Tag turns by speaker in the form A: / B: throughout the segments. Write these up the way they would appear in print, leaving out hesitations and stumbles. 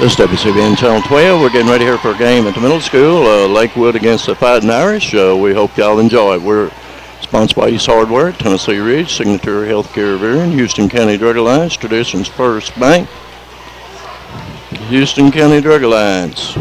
A: This is WCBN Channel 12. We're getting ready here for a game at the middle school, Lakewood against the Fighting Irish. We hope y'all enjoy it. We're sponsored by East Hardware, Tennessee Ridge, Signature Healthcare Revere, Houston County Drug Alliance, Traditions First Bank, Houston County Drug Alliance.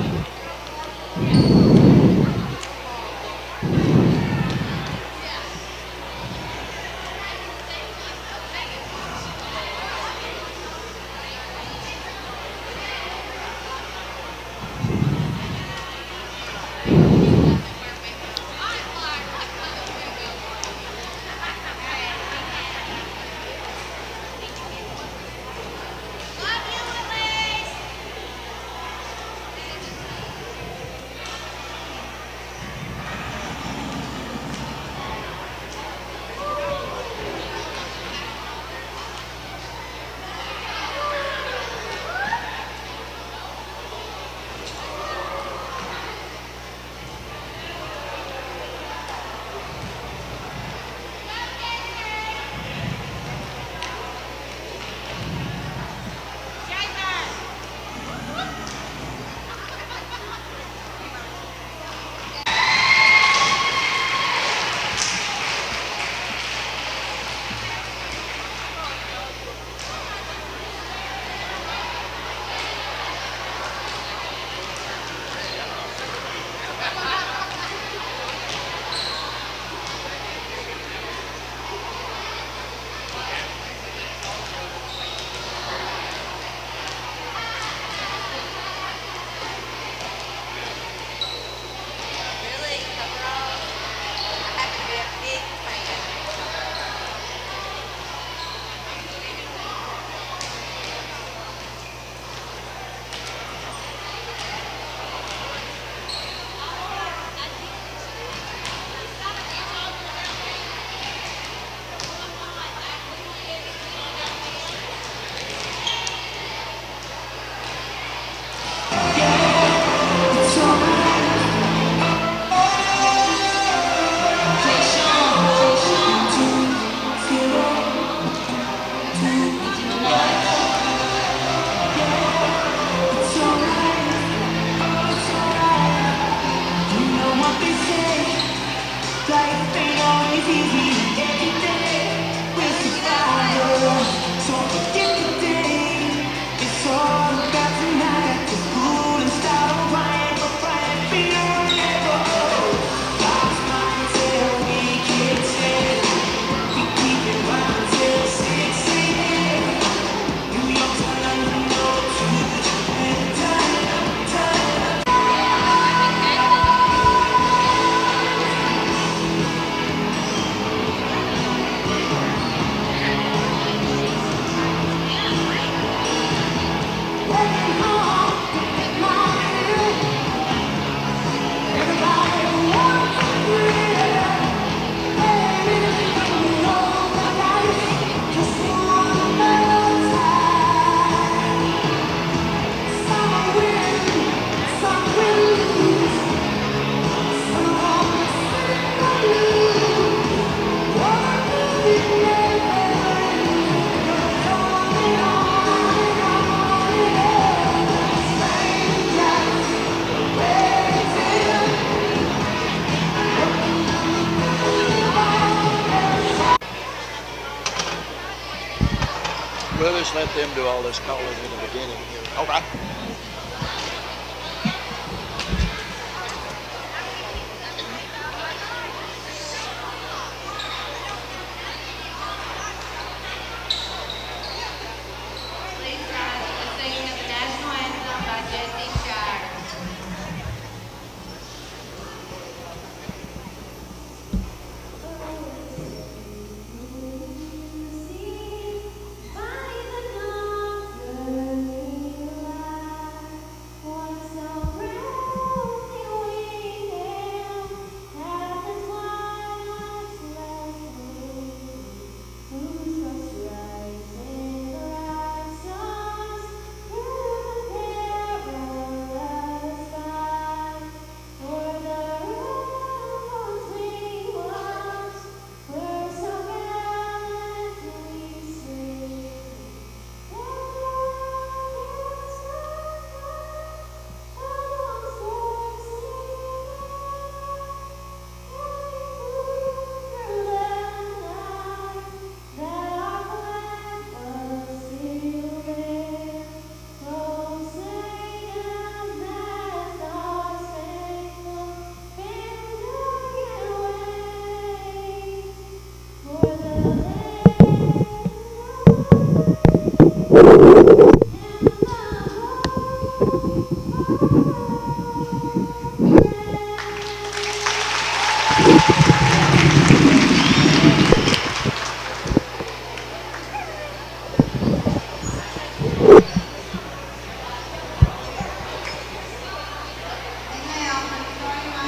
B: We'll just let them do all this calling in the beginning here. Okay.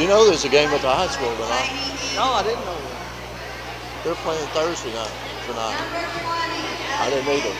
B: You know there's a game at the high school tonight.
C: No, I didn't know that.
B: They're playing Thursday night tonight. I didn't either.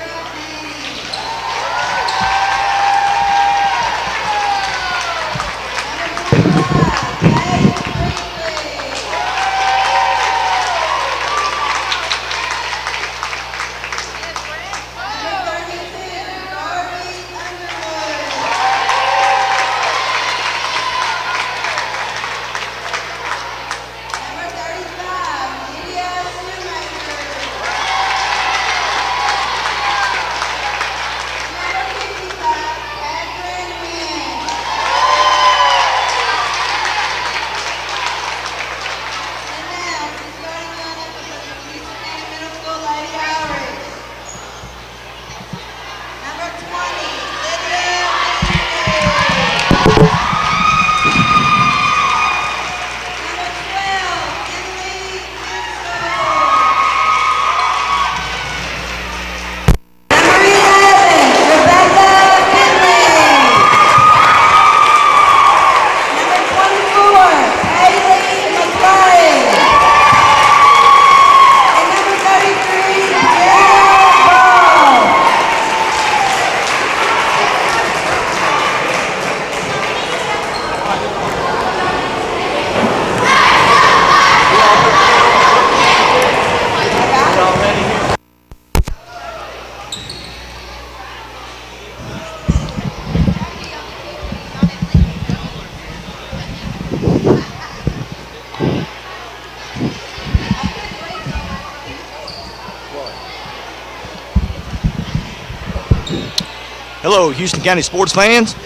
C: Hello, Houston County sports fans.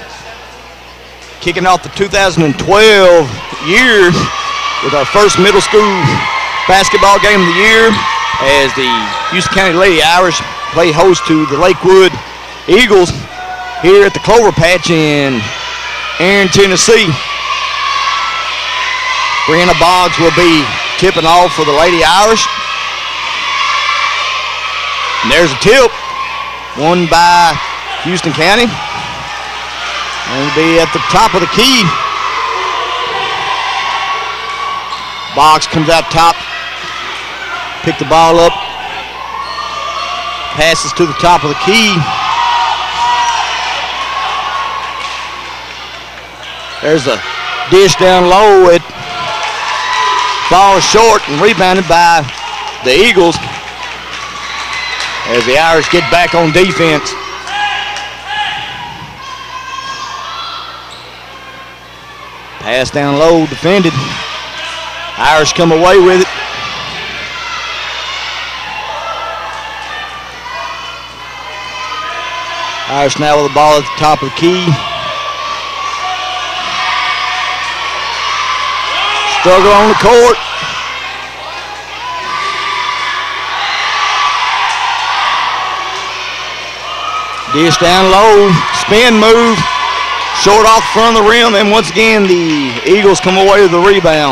C: Kicking off the 2012 year with our first middle school basketball game of the year as the Houston County Lady Irish play host to the Lakewood Eagles here at the Clover Patch in Aaron, Tennessee. Brianna Boggs will be tipping off for the Lady Irish. And there's a tip, won by Houston County. And it'll be at the top of the key. Boggs comes out top, pick the ball up, passes to the top of the key. There's a dish down low. It falls short and rebounded by the Eagles as the Irish get back on defense. Pass down low, defended. Irish come away with it. Irish now with the ball at the top of the key. Struggle on the court. Dish down low, spin move. Short off the front of the rim, and once again the Eagles come away with the rebound.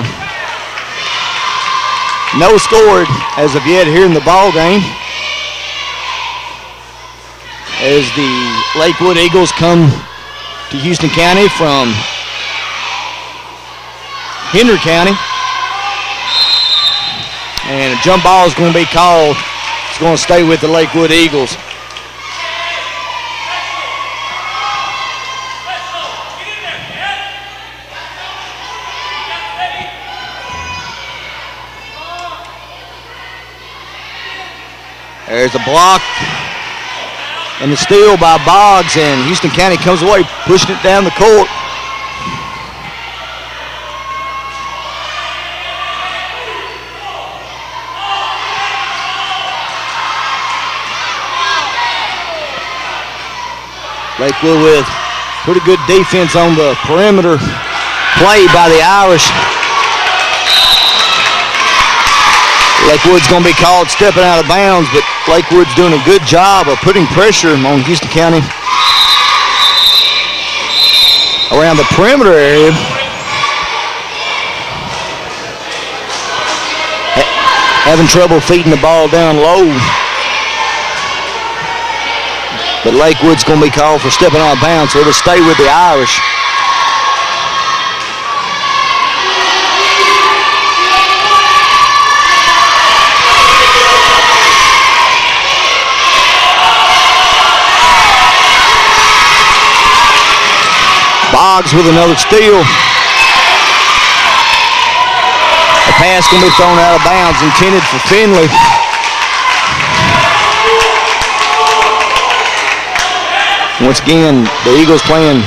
C: No score as of yet here in the ball game, as the Lakewood Eagles come to Houston County from Henry County. And a jump ball is going to be called. It's going to stay with the Lakewood Eagles. There's a block and the steal by Boggs, and Houston County comes away pushing it down the court. Lakewood with pretty good defense on the perimeter play by the Irish. Lakewood's going to be called stepping out of bounds, but Lakewood's doing a good job of putting pressure on Houston County around the perimeter area. Having trouble feeding the ball down low. But Lakewood's going to be called for stepping out of bounds, so it'll stay with the Irish. Boggs with another steal. The pass going to be thrown out of bounds, intended for Finley. Once again, the Eagles playing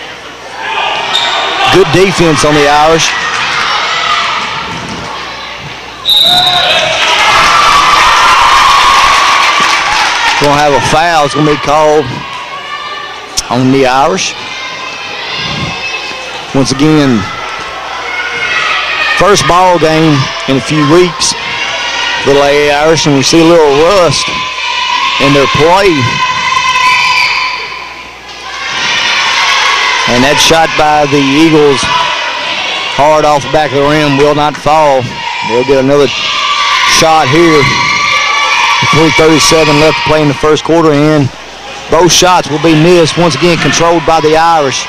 C: good defense on the Irish. Going to have a foul. It's going to be called on the Irish. Once again, first ball game in a few weeks for the Lady Irish, and we see a little rust in their play. And that shot by the Eagles hard off the back of the rim will not fall. They'll get another shot here. 3:37 left to play in the first quarter, and both shots will be missed. Once again, controlled by the Irish.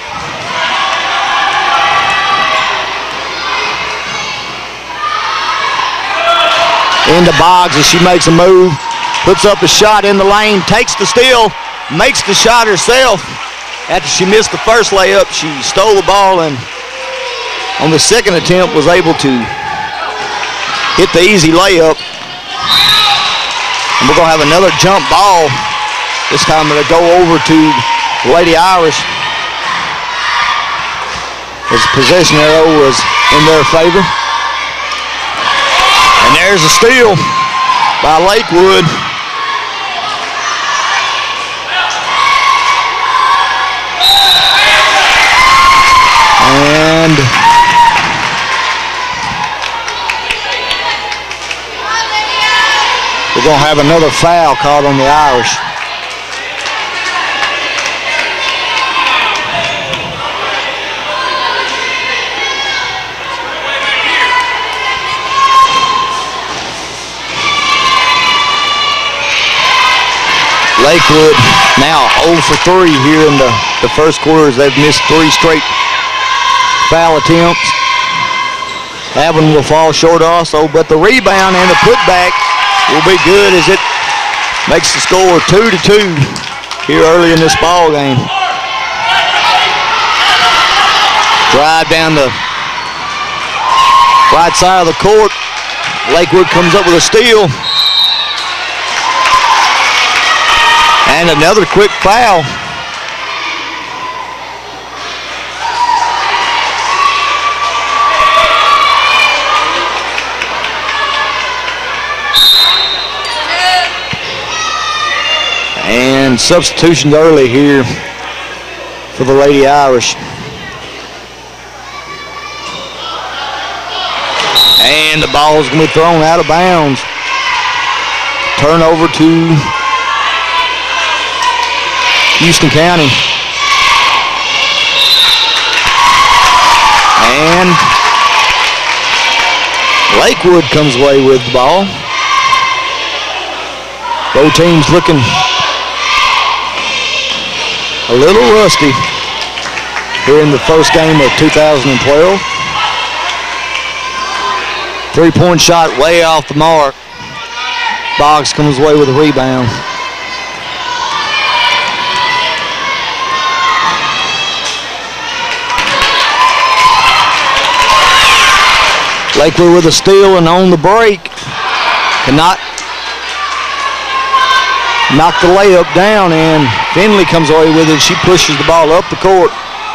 C: Into Boggs as she makes a move, puts up a shot in the lane, takes the steal, makes the shot herself. After she missed the first layup, she stole the ball, and on the second attempt was able to hit the easy layup. And we're going to have another jump ball. This time it'll go over to the Lady Irish. As the possession arrow was in their favor. And there's a steal by Lakewood. And we're going to have another foul called on the Irish. Lakewood now 0 for 3 here in the first quarter as they've missed 3 straight foul attempts. That one will fall short also, but the rebound and the putback will be good as it makes the score 2-2 here early in this ball game. Drive down the right side of the court. Lakewood comes up with a steal. And another quick foul. And substitutions early here for the Lady Irish. And the ball is going to be thrown out of bounds. Turnover to Houston County. And Lakewood comes away with the ball. Both teams looking a little rusty here in the first game of 2012. 3-point shot way off the mark. Boggs comes away with a rebound. Lakewood with a steal and on the break. Cannot knock the layup down, and Finley comes away with it. She pushes the ball up the court.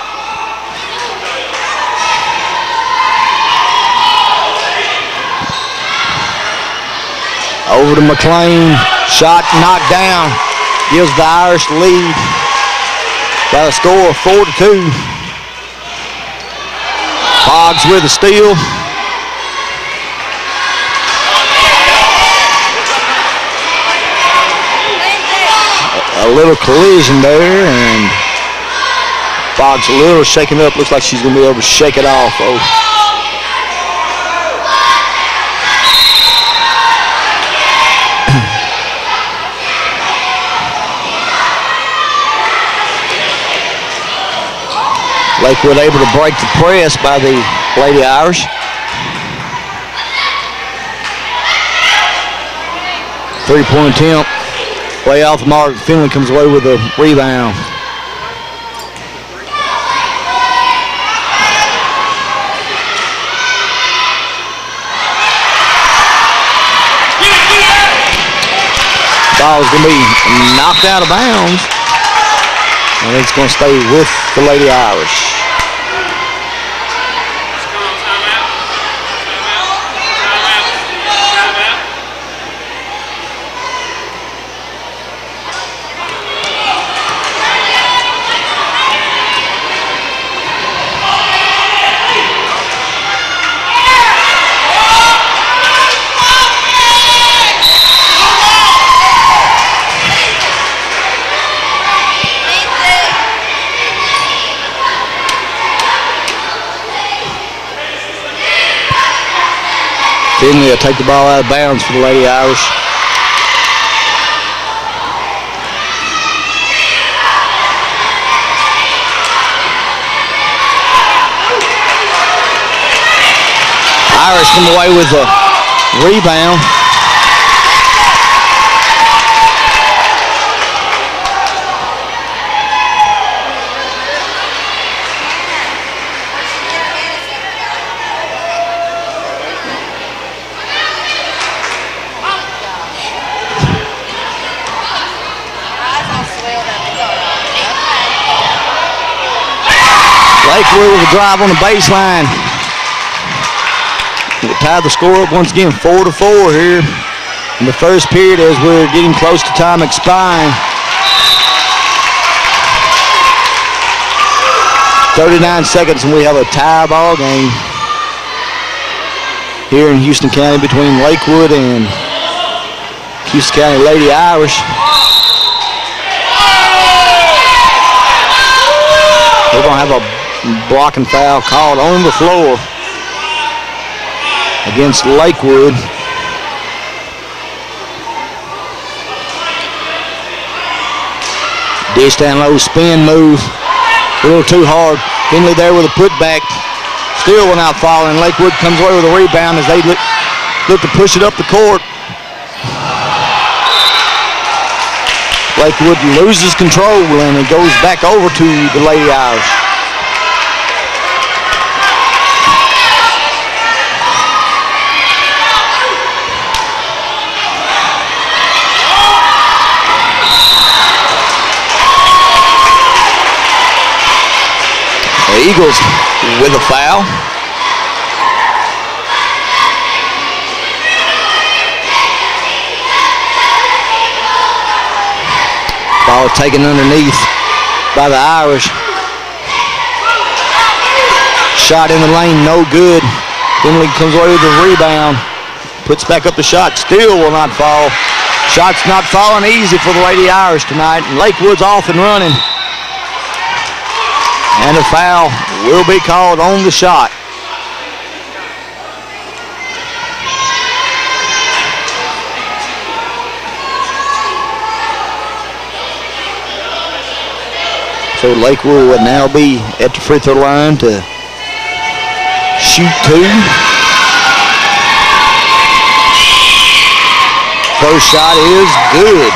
C: Over to McLean. Shot knocked down. Gives the Irish the lead by a score of 4-2. Boggs with a steal. A little collision there, and Boggs a little shaken up. Looks like she's going to be able to shake it off. Oh. Lakewood able to break the press by the Lady Irish. 3-point attempt. Way off the mark. Finley comes away with a rebound. Ball's going to be knocked out of bounds. And it's going to stay with the Lady Irish. Finley will take the ball out of bounds for the Lady Irish. Irish come away with a rebound. Lakewood with a drive on the baseline. We tied the score up once again, 4-4 here in the first period as we're getting close to time expiring. 39 seconds and we have a tie ball game here in Houston County between Lakewood and Houston County Lady Irish. We're going to have a blocking foul called on the floor against Lakewood. Dish down low, spin move, a little too hard. Finley there with a putback, still will not fall, and Lakewood comes away with a rebound as they look to push it up the court. Lakewood loses control and it goes back over to the Lady Irish. The Eagles with a foul. Ball taken underneath by the Irish. Shot in the lane, no good. Finley comes away with the rebound. Puts back up the shot, still will not fall. Shot's not falling easy for the Lady Irish tonight. And Lakewood's off and running. And a foul will be called on the shot. So Lakewood would now be at the free throw line to shoot two. First shot is good.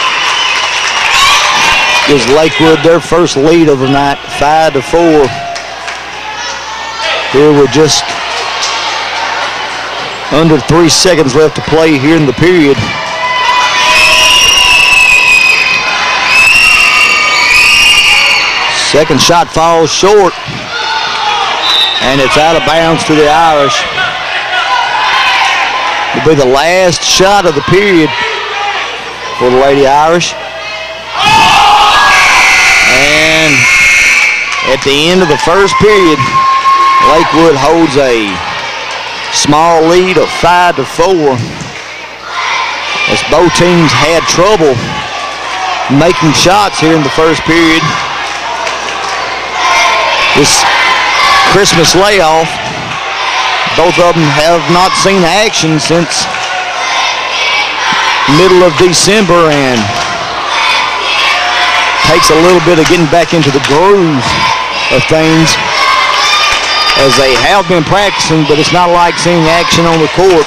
C: Gives Lakewood their first lead of the night, 5-4. Here with just under 3 seconds left to play here in the period. Second shot falls short, and it's out of bounds to the Irish. It'll be the last shot of the period for the Lady Irish. And at the end of the first period, Lakewood holds a small lead of 5-4. As both teams had trouble making shots here in the first period. This Christmas layoff, both of them have not seen action since middle of December, and takes a little bit of getting back into the groove of things as they have been practicing, but it's not like seeing action on the court.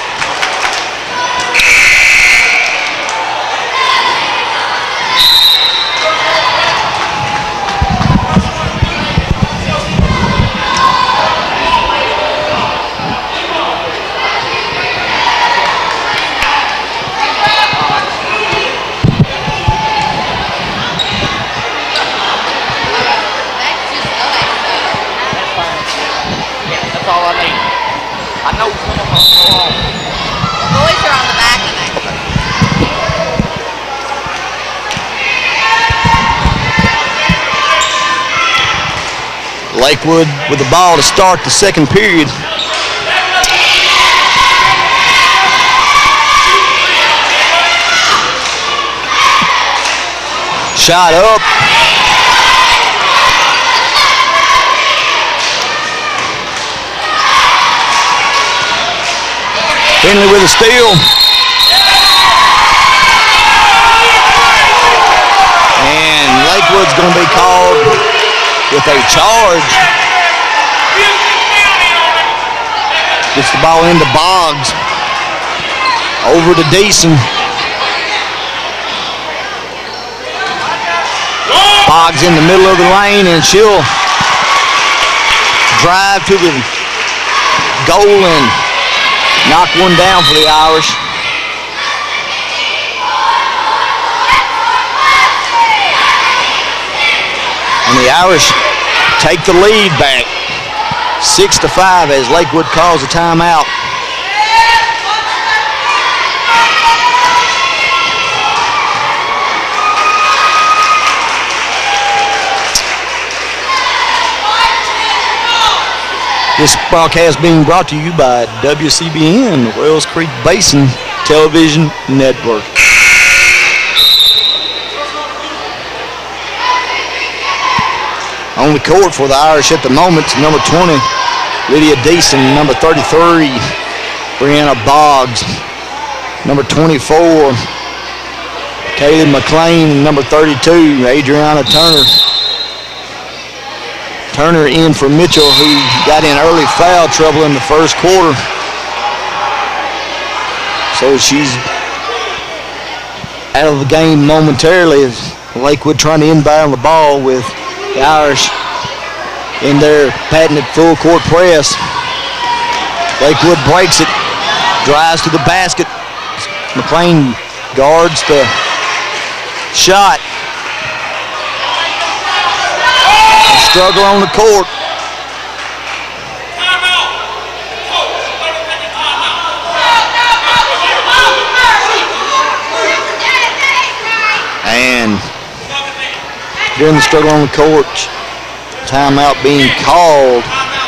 D: Boys are on the back of that.
C: Lakewood with the ball to start the second period. Shot up. Finley with a steal. And Lakewood's going to be called with a charge. Gets the ball into Boggs. Over to Deason. Boggs in the middle of the lane, and she'll drive to the goal and knock one down for the Irish. And the Irish take the lead back 6-5 as Lakewood calls a timeout. This broadcast being brought to you by WCBN, the Wells Creek Basin Television Network. On the court for the Irish at the moment, number 20, Lydia Deason, number 33, Brianna Boggs, number 24, Kaylee McLean, number 32, Adriana Turner. Turner in for Mitchell, who got in early foul trouble in the first quarter. So she's out of the game momentarily as Lakewood trying to inbound the ball with the Irish in their patented full court press. Lakewood breaks it, drives to the basket. McLean guards the shot. Struggle on the court. And during the struggle on the court, timeout being called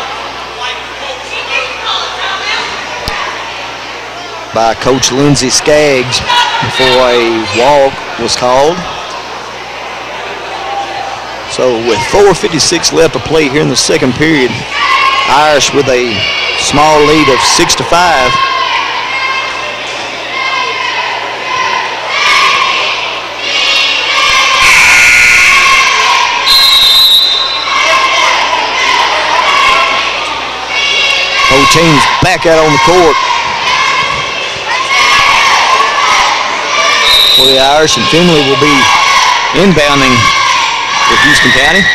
C: by Coach Lindsey Skaggs before a walk was called. So with 4:56 left to play here in the second period, Irish with a small lead of 6-5. Both teams back out on the court for the Irish, and Finley will be inbounding for Houston County.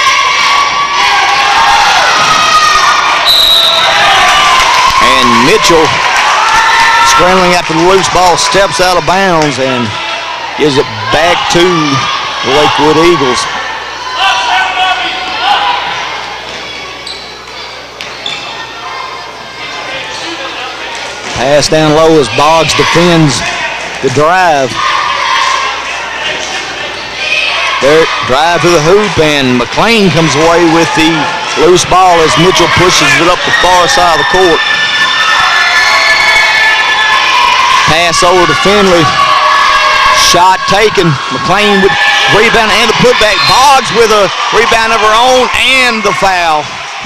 C: And Mitchell, scrambling after the loose ball, steps out of bounds and gives it back to the Lakewood Eagles. Pass down low as Boggs defends the drive. There, drive to the hoop, and McLean comes away with the loose ball as Mitchell pushes it up the far side of the court. Pass over to Finley. Shot taken. McLean with rebound and the putback. Boggs with a rebound of her own and the foul.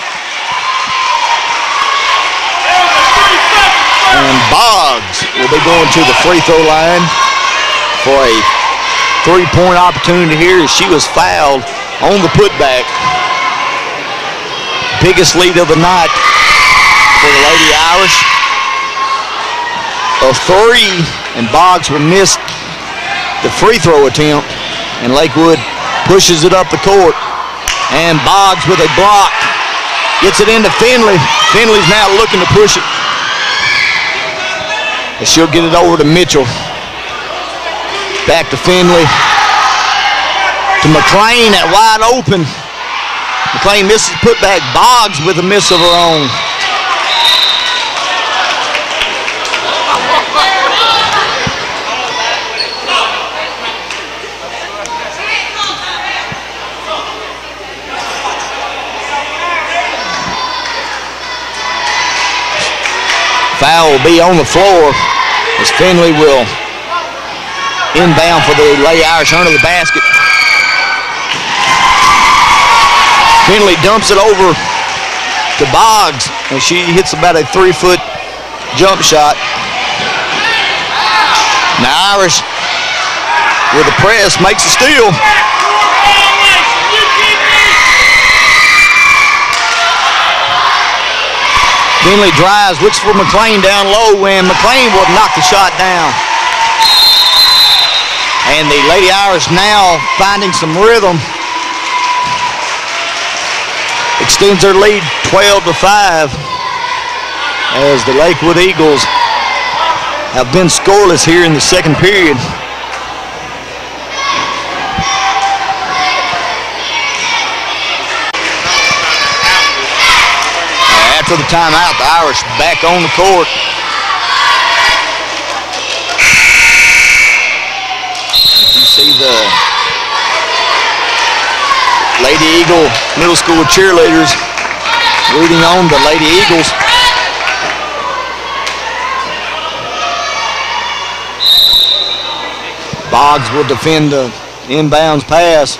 C: And Boggs will be going to the free throw line for a three-point opportunity here as she was fouled on the putback. Biggest lead of the night for the Lady Irish of 3, and Boggs will miss the free throw attempt, and Lakewood pushes it up the court, and Boggs with a block gets it into Finley. Finley's now looking to push it, and she'll get it over to Mitchell. Back to Finley, to McLean at wide open. McLean misses putback. Boggs with a miss of her own. Foul will be on the floor as Finley will inbound for the Lady Irish under the basket. Finley dumps it over to Boggs, and she hits about a 3-foot jump shot. Now Irish with the press makes a steal. Finley drives, looks for McLean down low, and McLean will knock the shot down. And the Lady Irish now finding some rhythm. Extends their lead 12-5 as the Lakewood Eagles have been scoreless here in the second period. After the timeout, the Irish back on the court. You see the Lady Eagle Middle School cheerleaders rooting on the Lady Eagles. Boggs will defend the inbounds pass.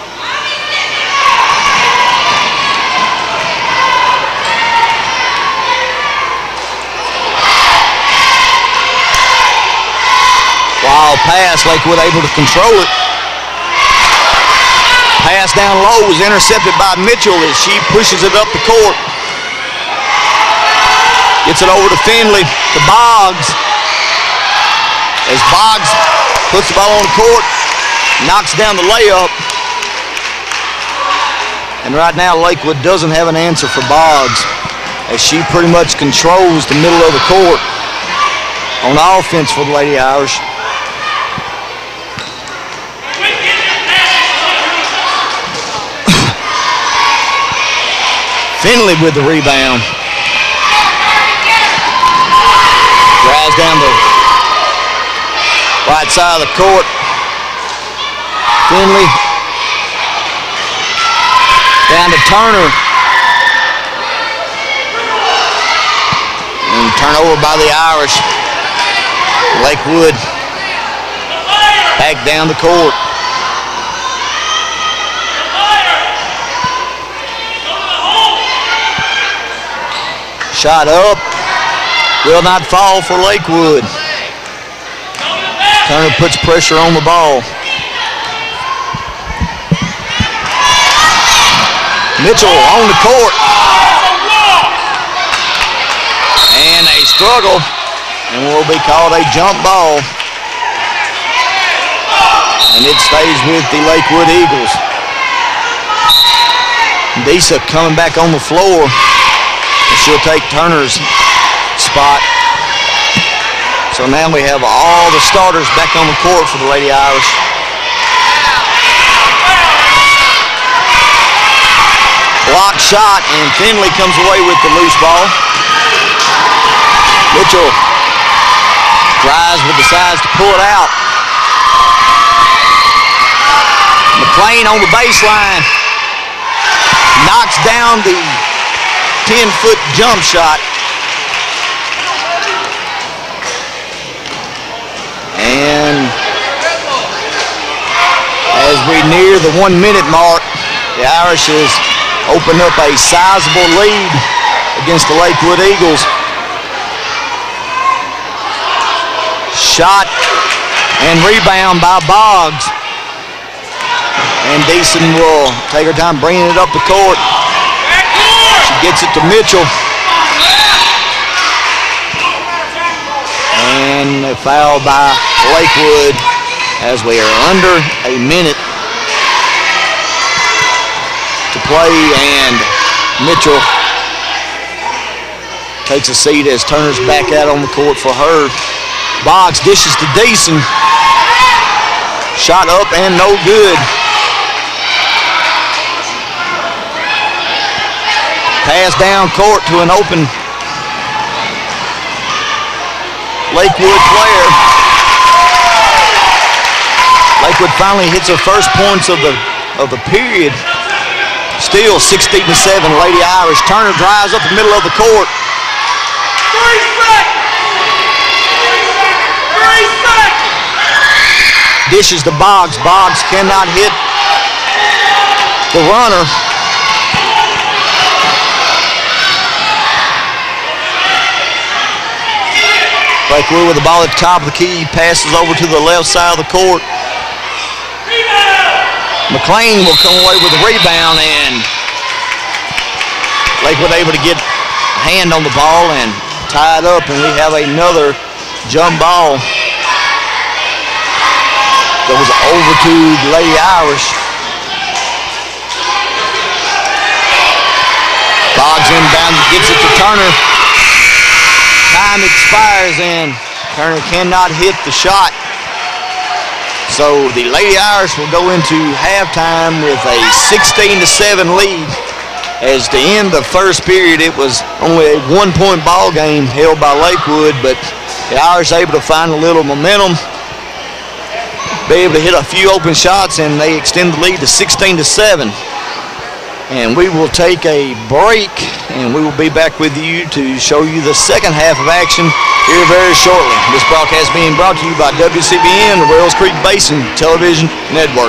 C: Wild pass, Lakewood able to control it. Pass down low was intercepted by Mitchell as she pushes it up the court. Gets it over to Finley, to Boggs. As Boggs puts the ball on the court, knocks down the layup. And right now Lakewood doesn't have an answer for Boggs as she pretty much controls the middle of the court on offense for the Lady Irish. Finley with the rebound. Drives down the right side of the court. Finley down to Turner. And turnover by the Irish. Lakewood back down the court. Shot up, will not fall for Lakewood. Turner puts pressure on the ball. Mitchell on the court. And a struggle, and will be called a jump ball. And it stays with the Lakewood Eagles. Disa coming back on the floor. She'll take Turner's spot. So now we have all the starters back on the court for the Lady Irish. Blocked shot, and Finley comes away with the loose ball. Mitchell drives with the size to pull it out. McLean on the baseline. Knocks down the 10-foot jump shot. And as we near the 1-minute mark, the Irish has opened up a sizable lead against the Lakewood Eagles. Shot and rebound by Boggs. And Deason will take her time bringing it up the court. She gets it to Mitchell. And a foul by Lakewood as we are under a minute to play, and Mitchell takes a seat as Turner's back out on the court for her. Boggs dishes to Deason. Shot up and no good. Pass down court to an open Lakewood player. Lakewood finally hits her first points of the period. Still 16-7, Lady Irish. Turner drives up the middle of the court. dishes to Boggs. Boggs cannot hit the runner. Lakewood with the ball at the top of the key, passes over to the left side of the court. McLean will come away with the rebound, and Lakewood able to get a hand on the ball and tie it up, and we have another jump ball. Goes over to the Lady Irish. Boggs inbound, gets it to Turner. Time expires and Turner cannot hit the shot. So the Lady Irish will go into halftime with a 16-7 lead. As to end the first period, it was only a 1-point ball game held by Lakewood, but the Irish able to find a little momentum, be able to hit a few open shots, and they extend the lead to 16-7. And we will take a break, and we will be back with you to show you the second half of action here very shortly. This broadcast being brought to you by WCBN, the Wells Creek Basin Television Network.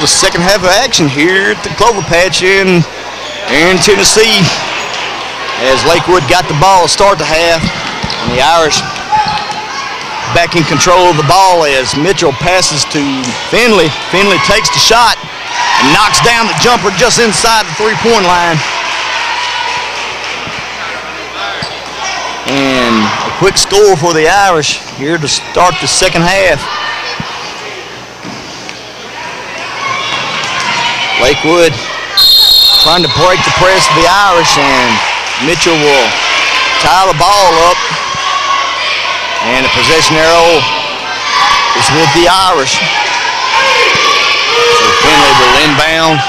C: second half of action here at the Clover Patch in Tennessee. As Lakewood got the ball to start the half, and the Irish back in control of the ball as Mitchell passes to Finley. Finley takes the shot and knocks down the jumper just inside the three-point line. And a quick score for the Irish here to start the second half. Lakewood trying to break the press of the Irish, and Mitchell will tie the ball up. And the possession arrow is with the Irish. So Finley will inbound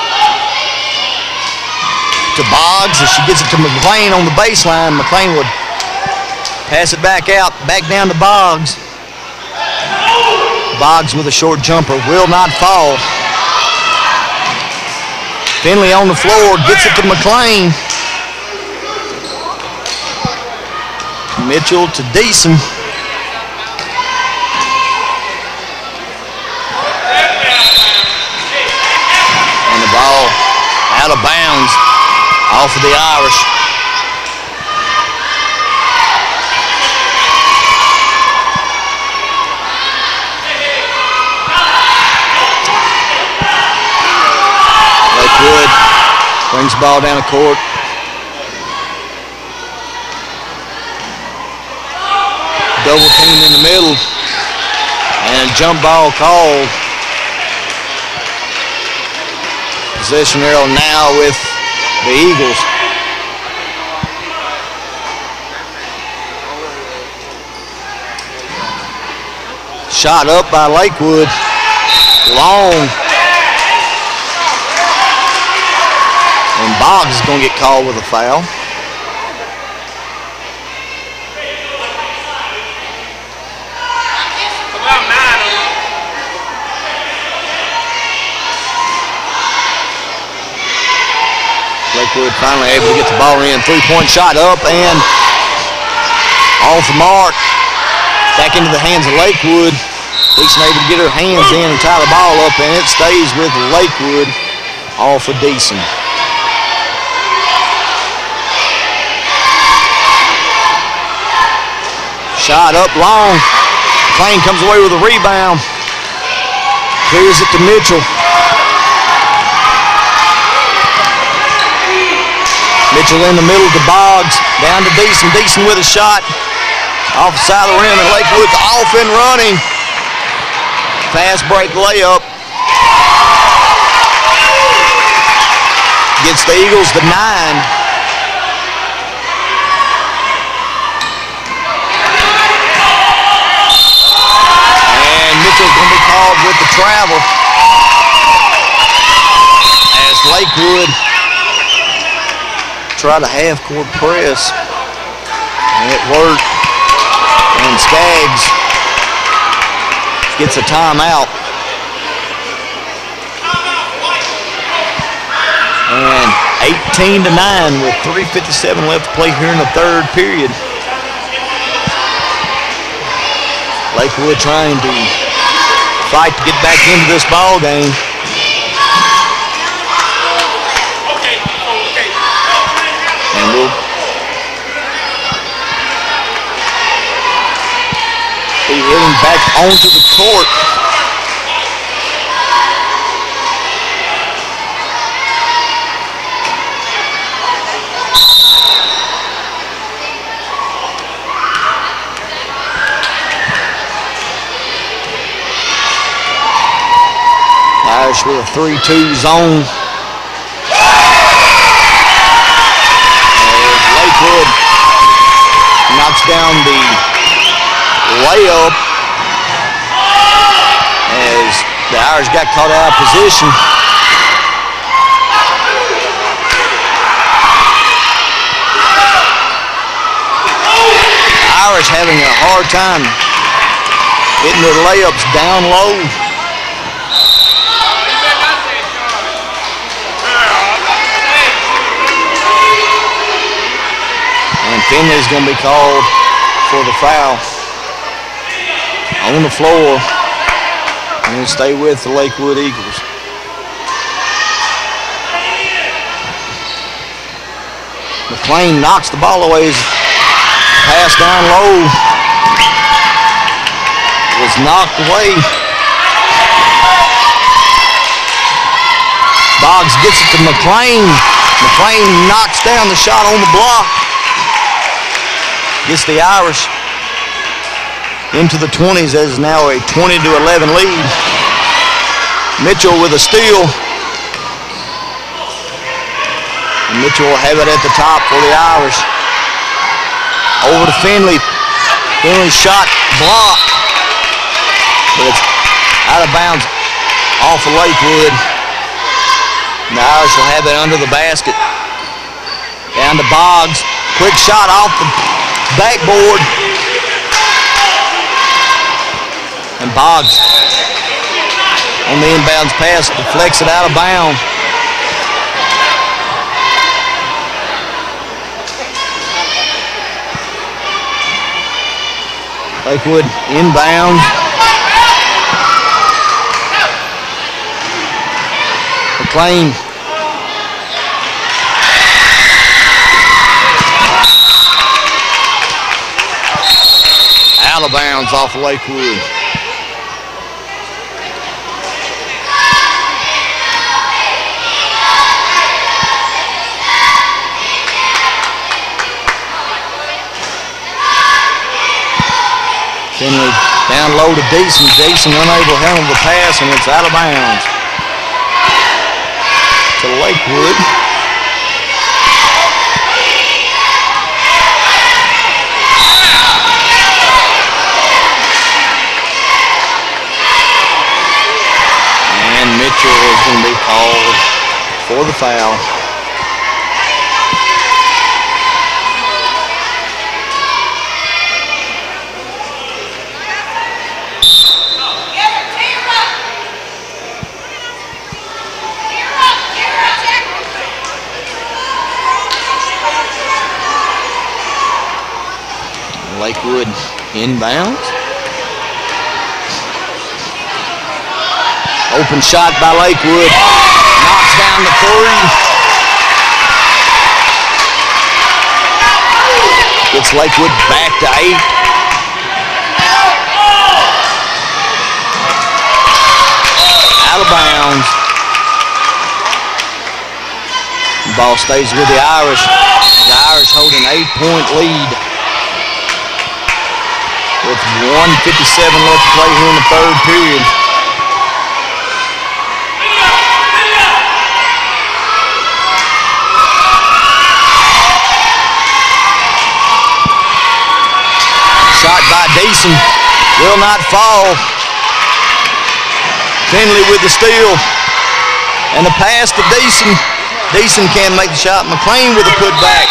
C: to Boggs as she gets it to McLean on the baseline. McLean would pass it back out, back down to Boggs. Boggs with a short jumper, will not fall. Finley on the floor, gets it to McLean. Mitchell to Deason. And the ball out of bounds off of the Irish. Lakewood brings the ball down the court. Double team in the middle, and jump ball called. Possession arrow now with the Eagles. Shot up by Lakewood, long. And Boggs is going to get called with a foul. Lakewood finally able to get the ball in. Three-point shot up and off the mark. Back into the hands of Lakewood. Deason able to get her hands in and tie the ball up, and it stays with Lakewood off of Deason. Shot up long. McLean comes away with a rebound. Clears it to Mitchell. Mitchell in the middle to Boggs. Down to Deason. Deason with a shot. Off the side of the rim, and Lakewood's off and running. Fast break layup. Gets the Eagles to 9. And Mitchell's going to be called with the travel. As Lakewood try to half-court press. And it worked. And Skaggs gets a timeout. And 18-9 with 3:57 left to play here in the third period. Lakewood trying to fight to get back into this ball game. And we'll be heading back onto the court. Irish with a 3-2 zone. As Lakewood knocks down the layup as the Irish got caught out of position. Irish having a hard time getting their layups down low. And Finley's going to be called for the foul on the floor, and it'll stay with the Lakewood Eagles. McLean knocks the ball away. Pass down low was knocked away. Boggs gets it to McLean. McLean knocks down the shot on the block. Gets the Irish into the 20s as now a 20-11 lead. Mitchell with a steal. And Mitchell will have it at the top for the Irish. Over to Finley. Finley's shot blocked. But it's out of bounds off of Lakewood. And the Irish will have it under the basket. Down to Boggs. Quick shot off the backboard. And Boggs on the inbounds pass deflects it out of bounds. Lakewood inbound. McLean. Out of bounds off of Lakewood. Finley down low to Deason. Deason unable to handle the pass, and it's out of bounds to Lakewood. And Mitchell is going to be called for the foul. Lakewood inbounds. Open shot by Lakewood. Knocks down the three. Gets Lakewood back to 8. Out of bounds. The ball stays with the Irish. The Irish hold an 8-point lead. With 1:57 left to play here in the third period. Shot by Deason will not fall. Finley with the steal. And the pass to Deason. Deason can't make the shot. McLean with a putback.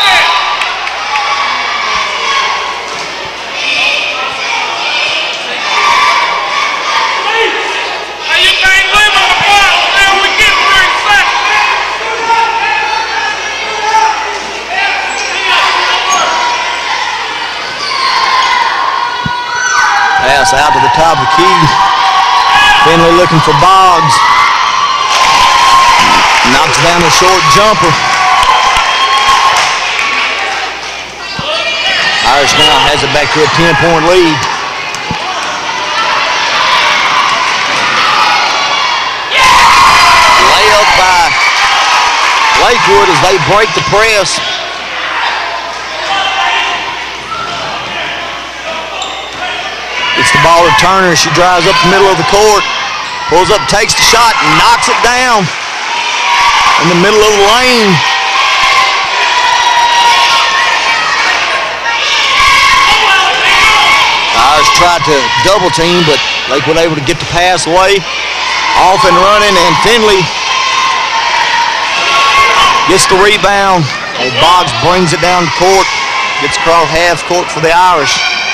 C: Pass out to the top of the key. Finley looking for Boggs. Knocks down the short jumper. Irish now has it back to a 10-point lead. Layup by Lakewood as they break the press. Gets the ball to Turner. She drives up the middle of the court. Pulls up, takes the shot, and knocks it down in the middle of the lane. The Irish tried to double team, but Lakewood able to get the pass away. Off and running, and Finley gets the rebound. And Boggs brings it down the court. Gets across half court for the Irish.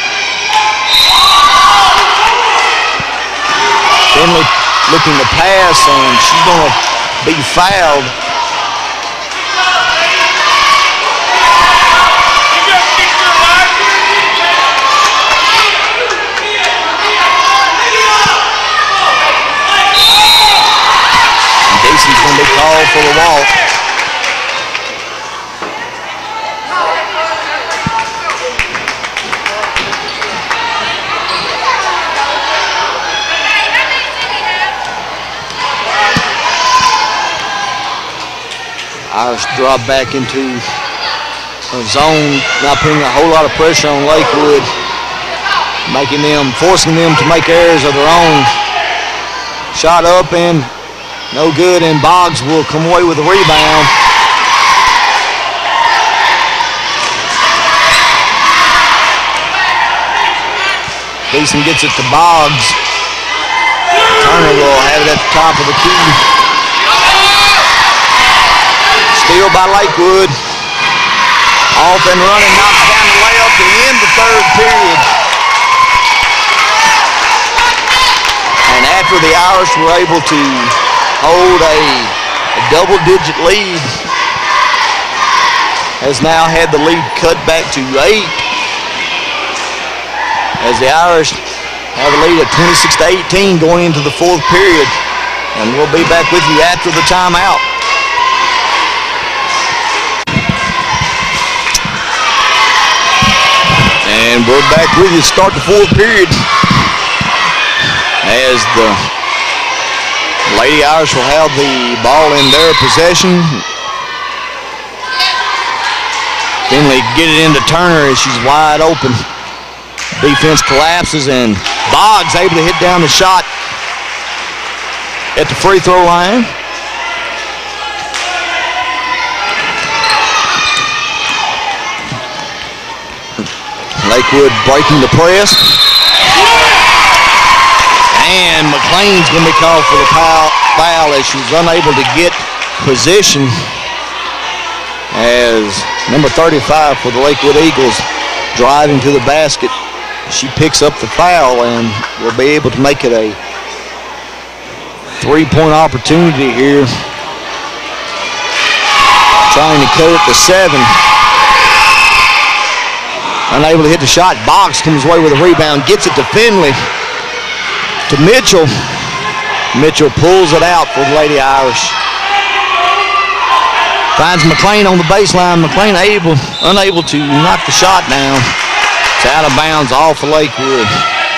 C: Finley looking to pass, and she's going to be fouled. And Deason's going to be called for the walk. Irish drop back into a zone, not putting a whole lot of pressure on Lakewood, forcing them to make errors of their own. Shot up and no good, and Boggs will come away with a rebound. Gleason gets it to Boggs. Turner will have it at the top of the key. Steal by Lakewood. Off and running, knocks down the layup to end the third period. And after the Irish were able to hold a double-digit lead, has now had the lead cut back to 8. As the Irish have a lead of 26-18 going into the fourth period. And we'll be back with you after the timeout. And we're back with you to start the fourth period. As the Lady Irish will have the ball in their possession. Finley get it into Turner as she's wide open. Defense collapses and Boggs able to hit down the shot at the free throw line. Lakewood breaking the press. And McLean's going to be called for the foul as she's unable to get position, as number 35 for the Lakewood Eagles driving to the basket. She picks up the foul and will be able to make it a three-point opportunity here. Trying to cut it to 7. Unable to hit the shot. Boggs comes away with a rebound, gets it to Finley. To Mitchell. Mitchell pulls it out for the Lady Irish. Finds McLean on the baseline. McLean unable to knock the shot down. It's out of bounds off of Lakewood.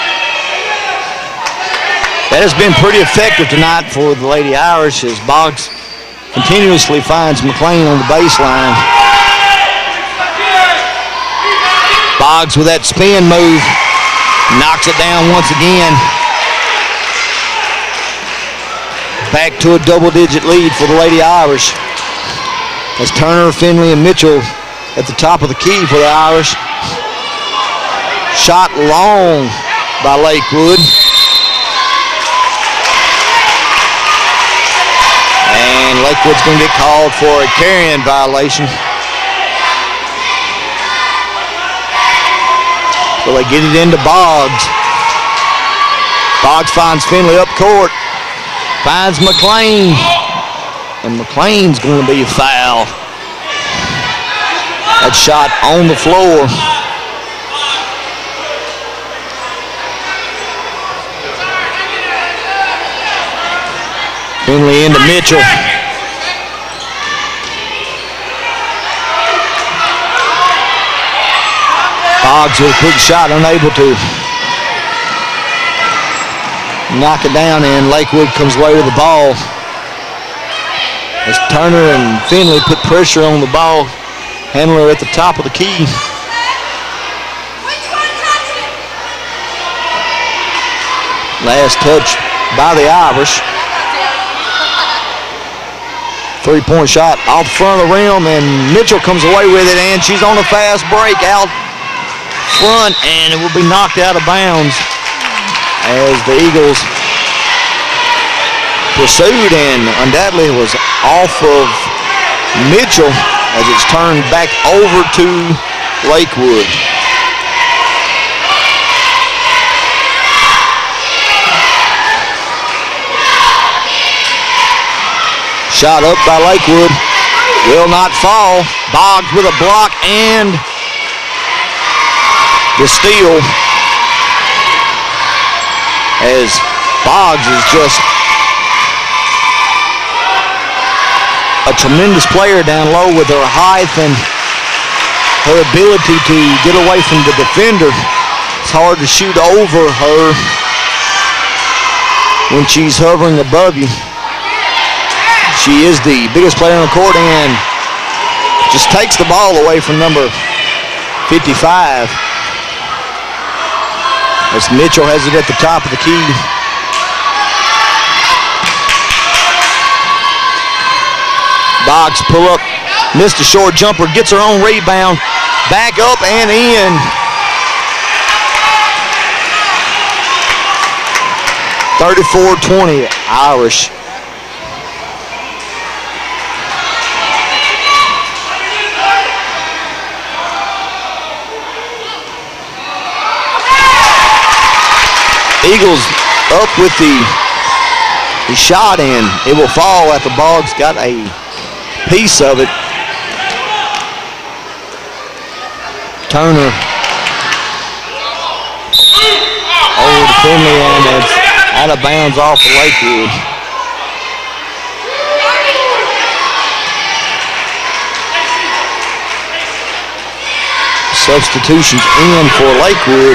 C: That has been pretty effective tonight for the Lady Irish as Boggs continuously finds McLean on the baseline. Boggs with that spin move knocks it down once again. Back to a double-digit lead for the Lady Irish. As Turner, Finley, and Mitchell at the top of the key for the Irish. Shot long by Lakewood. And Lakewood's going to get called for a carrying violation. So they get it into Boggs. Boggs finds Finley up court. Finds McLean. And McLean's going to be foul. That shot on the floor. Finley into Mitchell. Boggs with a quick shot, unable to knock it down, and Lakewood comes away with the ball. As Turner and Finley put pressure on the ball handler at the top of the key. Last touch by the Irish. Three-point shot off the front of the rim, and Mitchell comes away with it, and she's on a fast break out front, and it will be knocked out of bounds as the Eagles pursued, and undoubtedly was off of Mitchell as it's turned back over to Lakewood. Shot up by Lakewood, will not fall. Boggs with a block and the steal, as Boggs is just a tremendous player down low with her height and her ability to get away from the defender. It's hard to shoot over her when she's hovering above you. She is the biggest player on the court and just takes the ball away from number 55. As Mitchell has it at the top of the key. Boggs pull up, missed a short jumper, gets her own rebound, back up and in. (34-20) Irish. Eagles up with the shot and it will fall after Boggs got a piece of it. Turner over to Finley and it's out of bounds off of Lakewood. Substitutions in for Lakewood.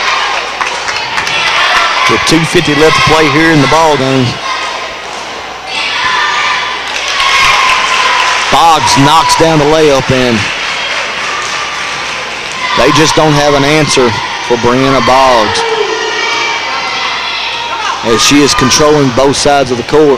C: With 2:50 left to play here in the ball game. Boggs knocks down the layup and they just don't have an answer for Brianna Boggs as she is controlling both sides of the court.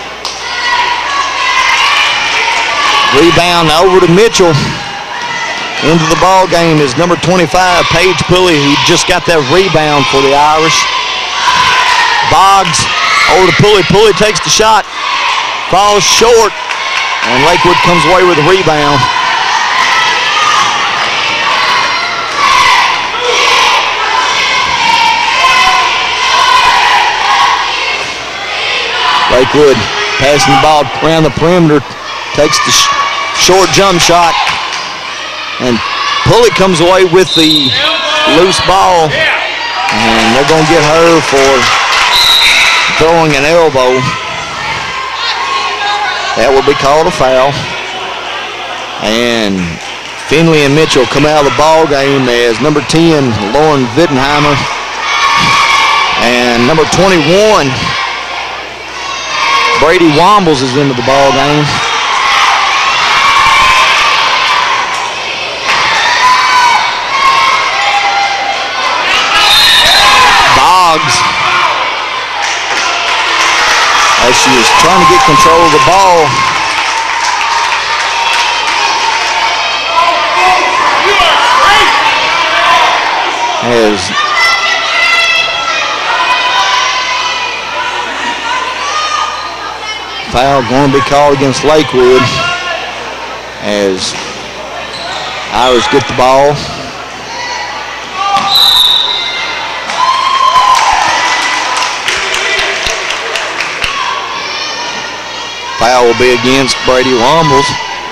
C: Rebound over to Mitchell. Into the ball game is number 25, Paige Pulley, who just got that rebound for the Irish. Boggs over to Pulley. Pulley takes the shot, falls short, and Lakewood comes away with a rebound. Lakewood passing the ball around the perimeter, takes the short jump shot, and Pulley comes away with the loose ball, and they're going to get her for throwing an elbow. That will be called a foul. And Finley and Mitchell come out of the ball game as number 10, Lauren Wittenheimer, and number 21, Brady Wombles is into the ball game. Boggs, as she is trying to get control of the ball. As foul going to be called against Lakewood as Irish get the ball. Foul will be against Brady Wombles.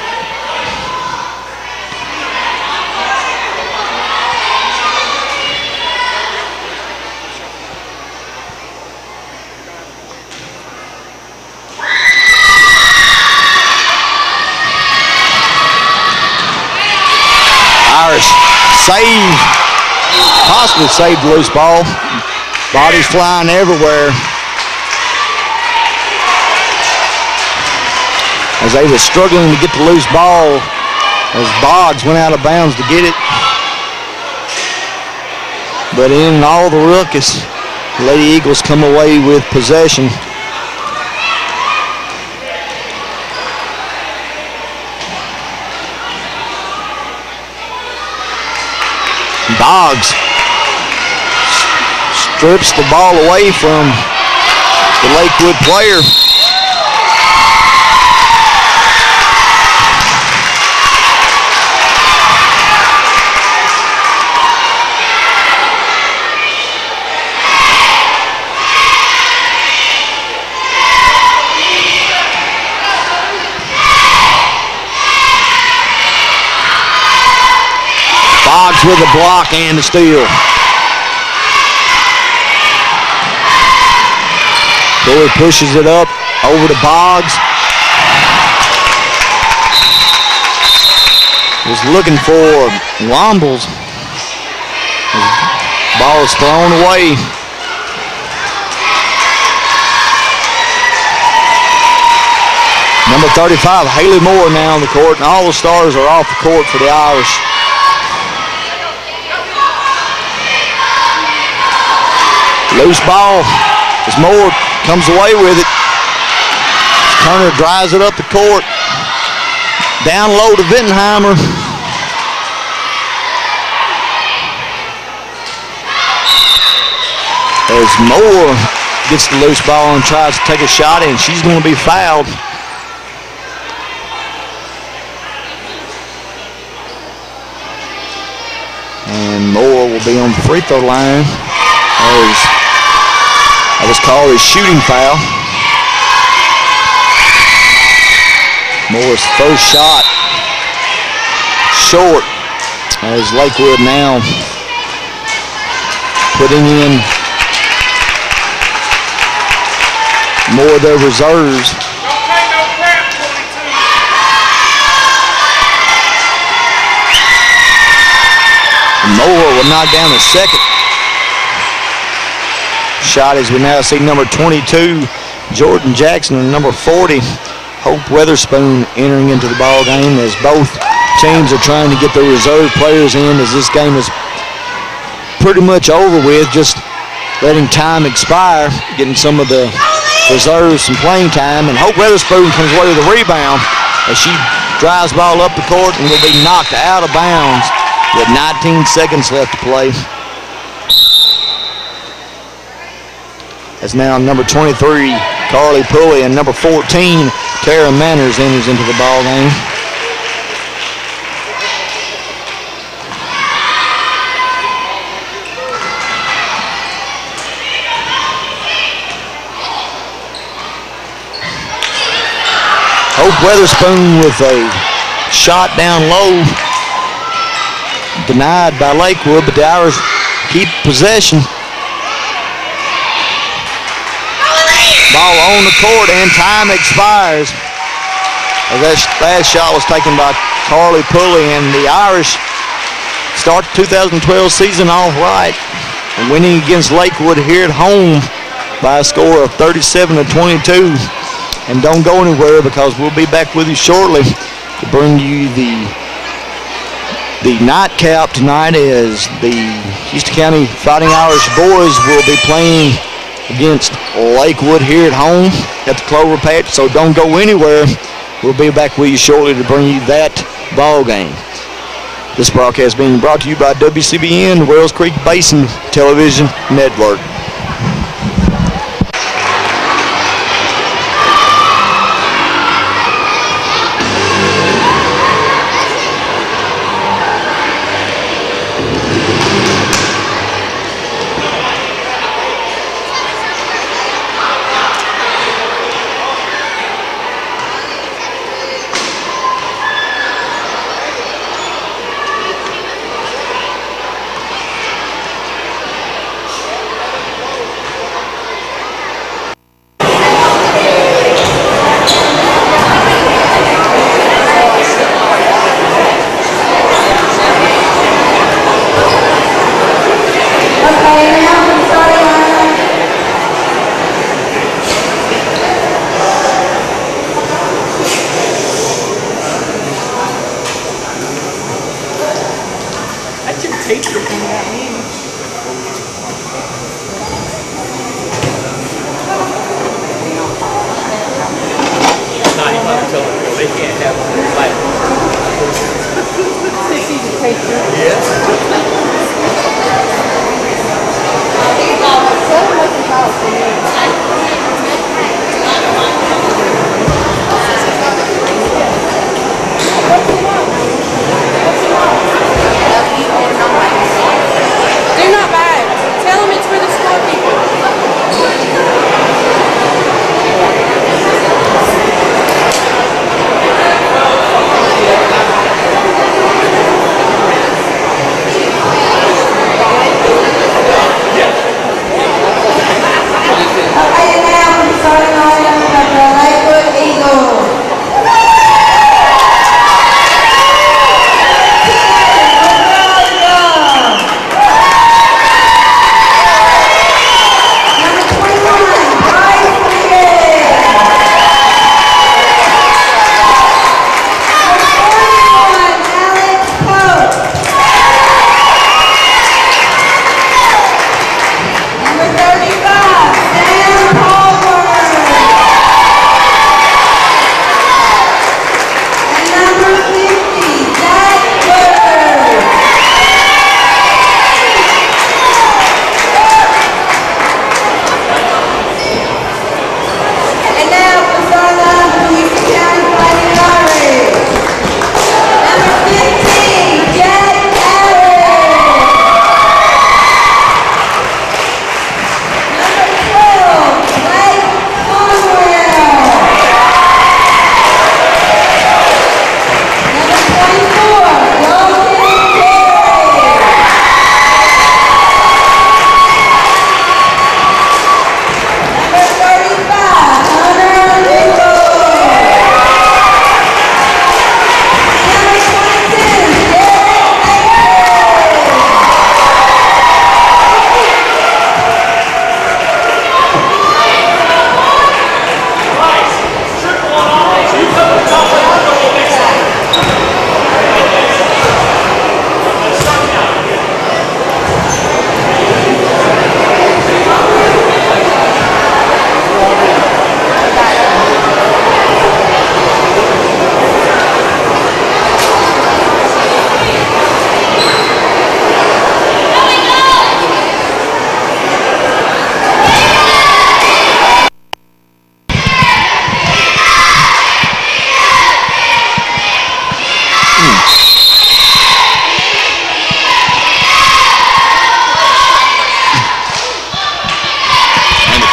C: Irish save, possibly saved the loose ball. Bodies flying everywhere. As they were struggling to get the loose ball as Boggs went out of bounds to get it. But in all the ruckus, the Lady Eagles come away with possession. Boggs strips the ball away from the Lakewood player. Boggs with a block and a steal. Pulley pushes it up over to Boggs. Was looking for Wombles. Ball is thrown away. Number 35, Haley Moore now on the court, and all the stars are off the court for the Irish. Loose ball as Moore comes away with it. Turner drives it up the court. Down low to Wittenheimer. As Moore gets the loose ball and tries to take a shot, and she's going to be fouled. And Moore will be on the free throw line. That was called a shooting foul. Moore's first shot short, as Lakewood now putting in more of their reserves. Moore will knock down the second shot, as we now see number 22, Jordan Jackson, and number 40, Hope Weatherspoon entering into the ball game, as both teams are trying to get their reserve players in, as this game is pretty much over with, just letting time expire, getting some of the reserves some playing time. And Hope Weatherspoon comes away with a rebound as she drives the ball up the court and will be knocked out of bounds with 19 seconds left to play. As now number 23, Carly Pulley, and number 14, Tara Manners enters into the ball game. Hope Weatherspoon with a shot down low, denied by Lakewood, but the Irish keep possession. Ball on the court, and time expires. That last shot was taken by Carly Pulley, and the Irish start the 2012 season off right, and winning against Lakewood here at home by a score of 37-22. And don't go anywhere, because we'll be back with you shortly to bring you the nightcap tonight, as the Houston County Fighting Irish boys will be playing against Lakewood here at home at the Clover Patch. So don't go anywhere. We'll be back with you shortly to bring you that ball game. This broadcast being brought to you by WCBN, the Wells Creek Basin Television Network.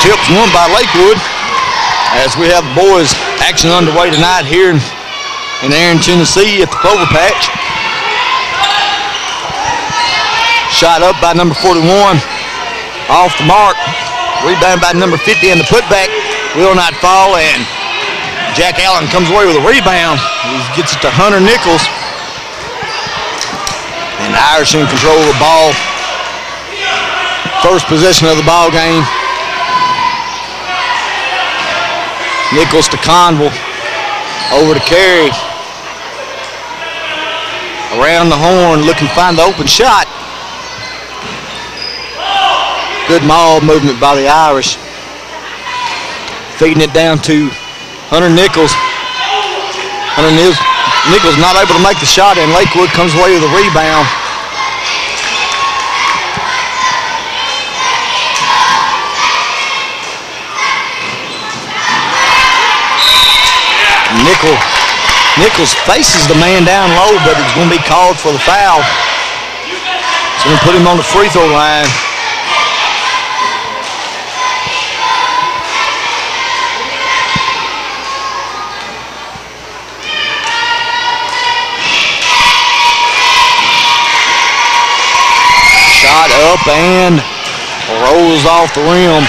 C: tips, won by Lakewood. As we have boys action underway tonight here in Aaron, Tennessee at the Clover Patch. Shot up by number 41. Off the mark. Rebound by number 50 and the putback will not fall, and Jack Allen comes away with a rebound. He gets it to Hunter Nichols. And the Irish in control of the ball. First possession of the ball game. Nichols to Conville. Over to Carey. Around the horn, looking to find the open shot. Good maul movement by the Irish. Feeding it down to Hunter Nichols. Hunter Nichols not able to make the shot, and Lakewood comes away with a rebound. Nichols faces the man down low, but it's going to be called for the foul. It's going to put him on the free throw line. Shot up and rolls off the rim.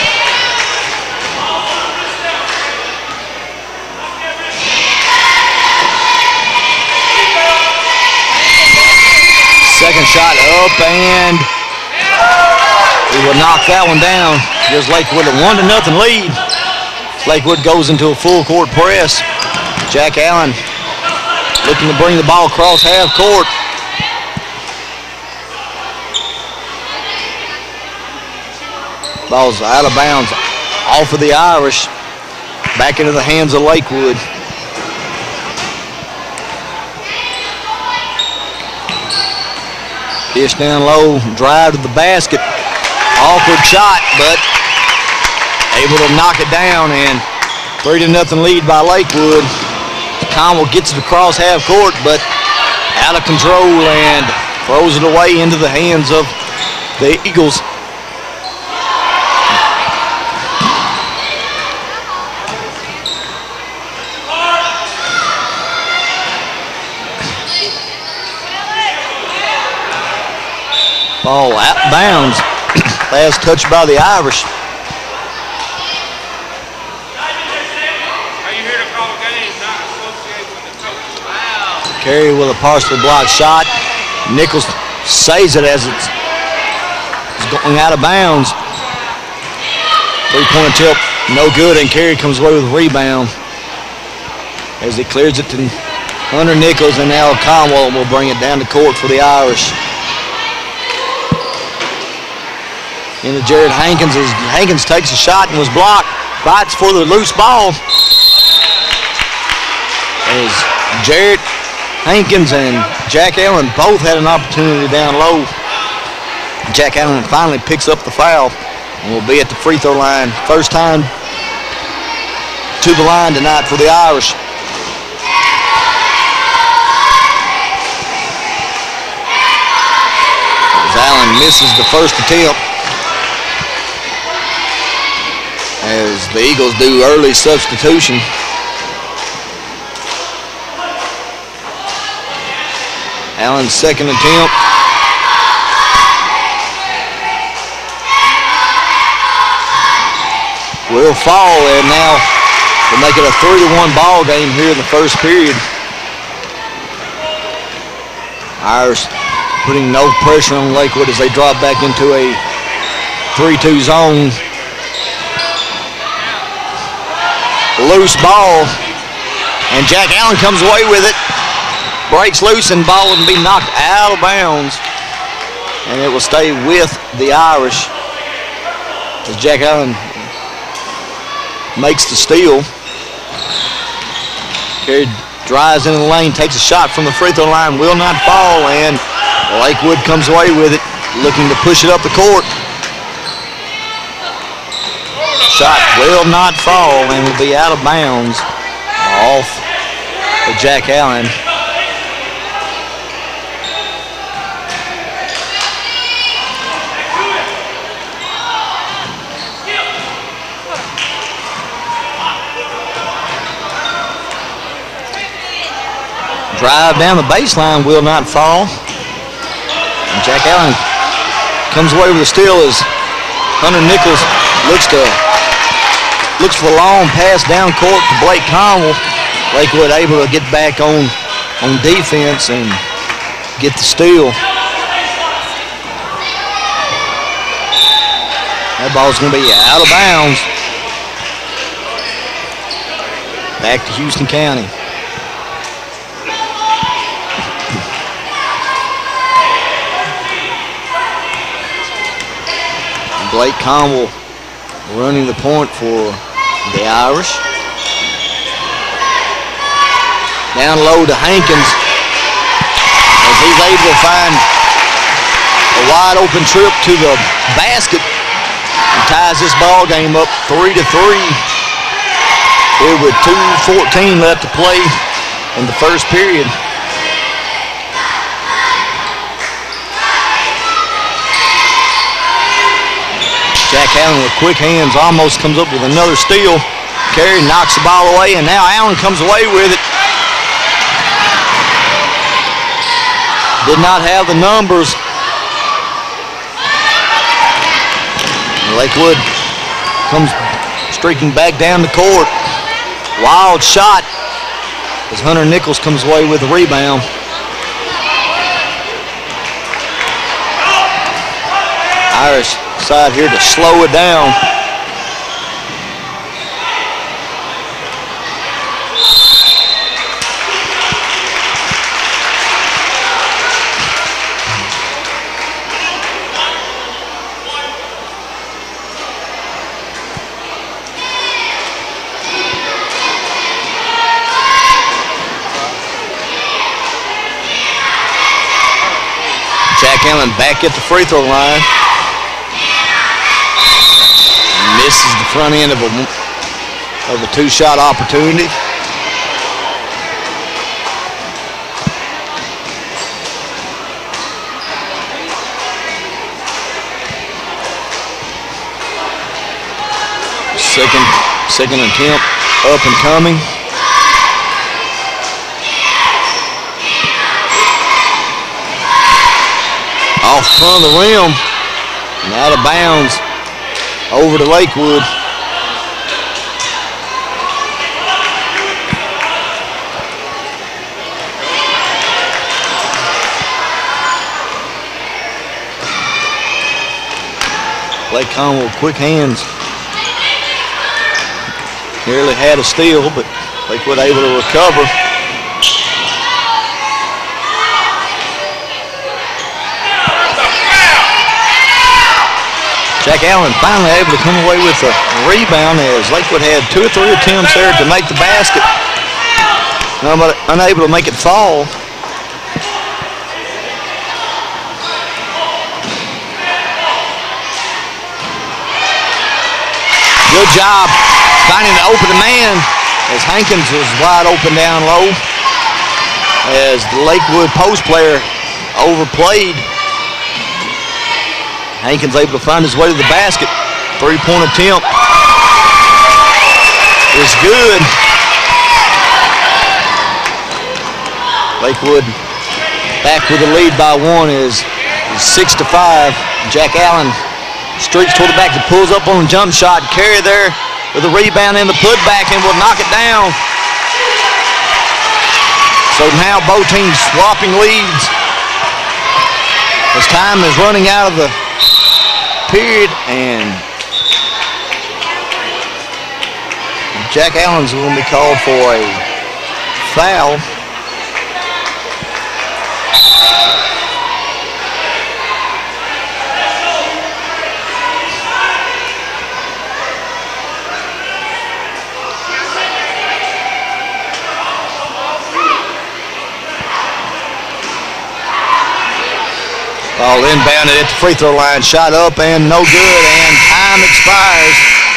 C: Second shot up, and he will knock that one down. Gives Lakewood a 1-0 lead. Lakewood goes into a full court press. Jack Allen looking to bring the ball across half court. Ball's out of bounds off of the Irish. Back into the hands of Lakewood. Dish down low, drive to the basket. Awkward shot, but able to knock it down, and 3-0 lead by Lakewood. Conwell gets it across half court, but out of control and throws it away into the hands of the Eagles. Ball out of bounds. Last touch by the Irish. Carey with a partially blocked shot. Nichols saves it as it's going out of bounds. Three-point attempt, no good, and Carey comes away with a rebound as he clears it to Hunter Nichols, and now Conwell will bring it down the court for the Irish. Into Jared Hankins as Hankins takes a shot and was blocked. Fights for the loose ball. As Jared Hankins and Jack Allen both had an opportunity down low. Jack Allen finally picks up the foul and will be at the free throw line. First time to the line tonight for the Irish. As Allen misses the first attempt, as the Eagles do early substitution. Allen's second attempt. Will fall, and now we'll make it a 3-1 ball game here in the first period. Irish putting no pressure on Lakewood as they drop back into a 3-2 zone. Loose ball, and Jack Allen comes away with it. Breaks loose, and ball will be knocked out of bounds, and it will stay with the Irish as Jack Allen makes the steal. Carey drives into the lane, takes a shot from the free throw line, will not fall, and Lakewood comes away with it, looking to push it up the court. Shot will not fall and will be out of bounds off of Jack Allen. drive down the baseline will not fall. And Jack Allen comes away with a steal as Hunter Nichols looks for the long pass down court to Blake Conwell. Lakewood able to get back on defense and get the steal. That ball's going to be out of bounds. Back to Houston County. Blake Conwell running the point for the Irish. Down low to Hankins as he's able to find a wide open trip to the basket and ties this ball game up 3-3. Here with 2:14 left to play in the first period. Jack Allen with quick hands almost comes up with another steal. Carey knocks the ball away, and now Allen comes away with it. Did not have the numbers. Lakewood comes streaking back down the court. Wild shot as Hunter Nichols comes away with the rebound. Irish side here to slow it down. Jack Allen back at the free throw line. Misses the front end of a two-shot opportunity. Second attempt up and coming. Off front of the rim and out of bounds over to Lakewood. Blake Conwell, quick hands. Nearly had a steal, but Lakewood able to recover. Jack Allen finally able to come away with a rebound as Lakewood had 2 or 3 attempts there to make the basket. Unable to make it fall. Good job finding the open man as Hankins was wide open down low. As the Lakewood post player overplayed. Hankins able to find his way to the basket. 3-point attempt is good. Lakewood back with the lead by 1 is 6-5. Jack Allen streaks toward the back and pulls up on a jump shot. Carey there with a rebound in the putback and will knock it down. So now both teams swapping leads as time is running out of the period, and Jack Allen's going to be called for a foul. Ball inbounded at the free throw line, shot up and no good, and time expires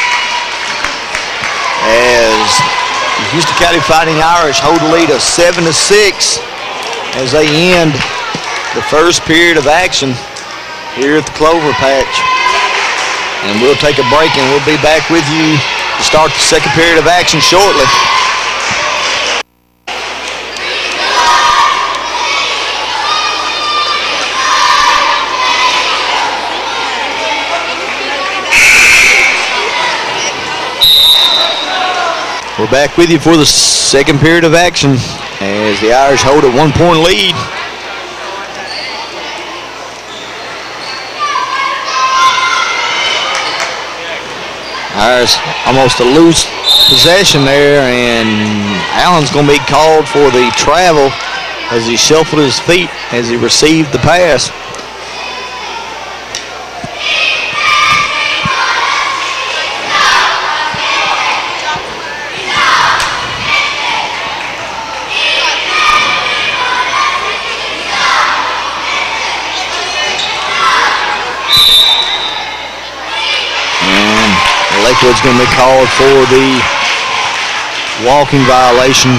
C: as the Houston County Fighting Irish hold a lead of 7-6 as they end the first period of action here at the Clover Patch. And we'll take a break and we'll be back with you to start the second period of action shortly. back with you for the second period of action as the Irish hold a 1-point lead. Irish almost a loose possession there, and Allen's going to be called for the travel as he shuffled his feet as he received the pass. Lakewood's going to be called for the walking violation.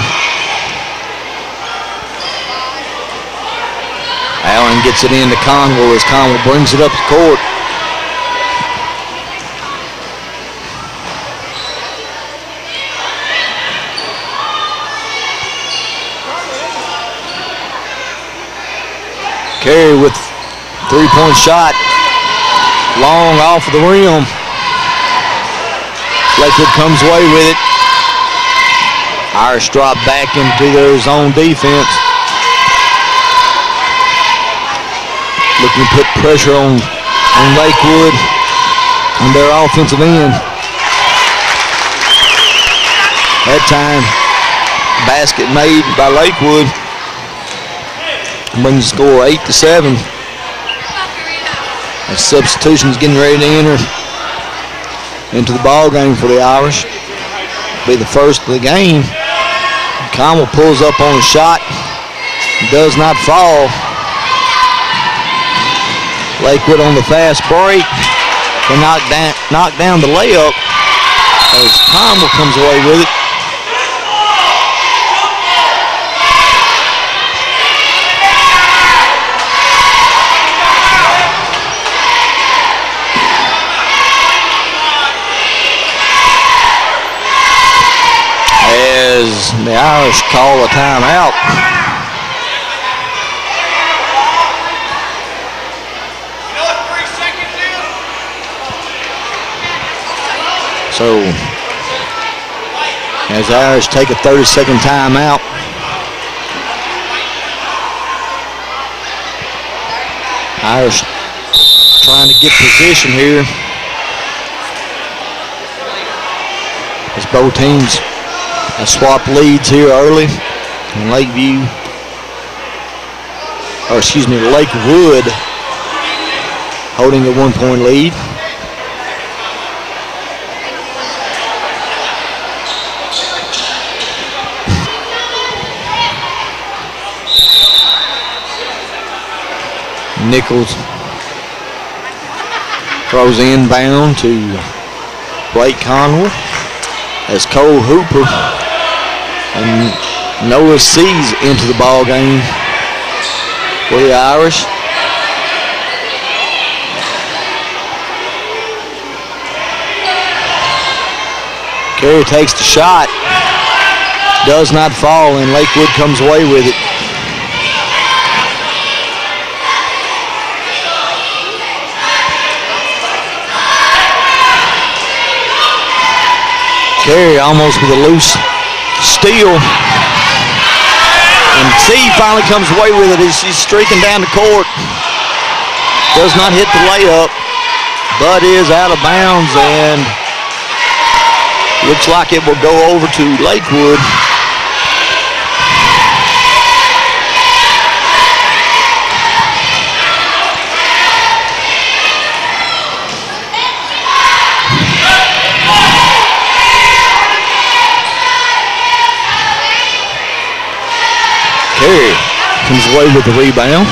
C: Allen gets it into Conwell as Conwell brings it up the court. Carey with three-point shot, long off of the rim. Lakewood comes away with it. Irish drop back into their zone defense. Looking to put pressure on Lakewood on their offensive end. That time, basket made by Lakewood. Brings the score 8-7. As substitutions getting ready to enter into the ball game for the Irish. Be the first of the game. Conwell pulls up on a shot. Does not fall. Lakewood on the fast break. Can knock down the layup as Conwell comes away with it. As the Irish call a timeout. So, as the Irish take a 30-second timeout. Irish trying to get position here as both teams have swapped leads here early. And Lakewood holding a 1-point lead. Nichols throws inbound to Blake Conwell as Cole Hooper and Noah Sees into the ball game for the Irish. Carey takes the shot, does not fall, and Lakewood comes away with it. Carey almost with a loose steal. And C finally comes away with it as she's streaking down the court. Does not hit the layup, but is out of bounds, and looks like it will go over to Lakewood. Carey comes away with the rebound.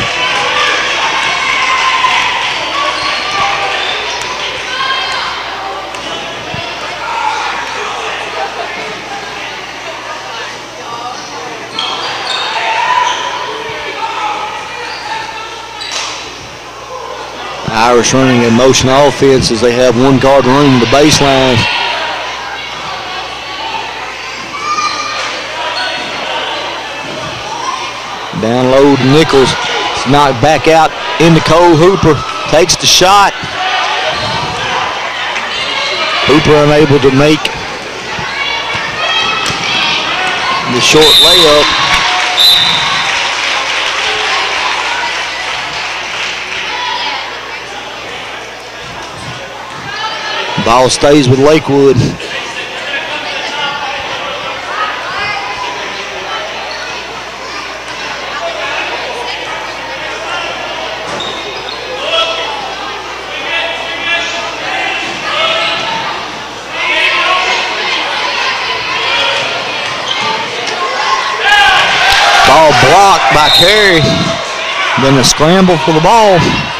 C: Irish running a motion offense as they have one guard running the baseline. Down low to Nichols. It's knocked back out into Cole Hooper. Takes the shot. Hooper unable to make The short layup. Ball stays with Lakewood. Ball blocked by Carey. Then a scramble for the ball.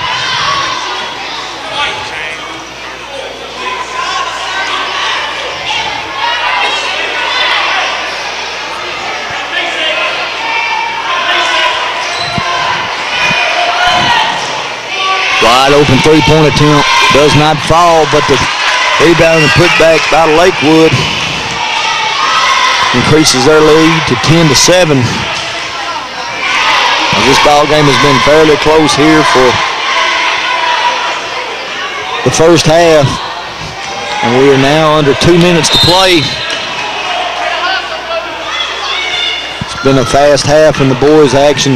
C: Wide open three-point attempt. Does not fall, but the rebound and putback by Lakewood increases their lead to 10-7. This ball game has been fairly close here for the first half, and we are now under 2 minutes to play. It's been a fast half in the boys' action.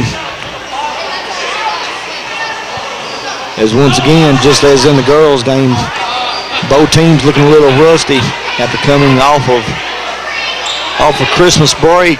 C: As once again, just as in the girls' game, both teams looking a little rusty after coming off of Christmas break.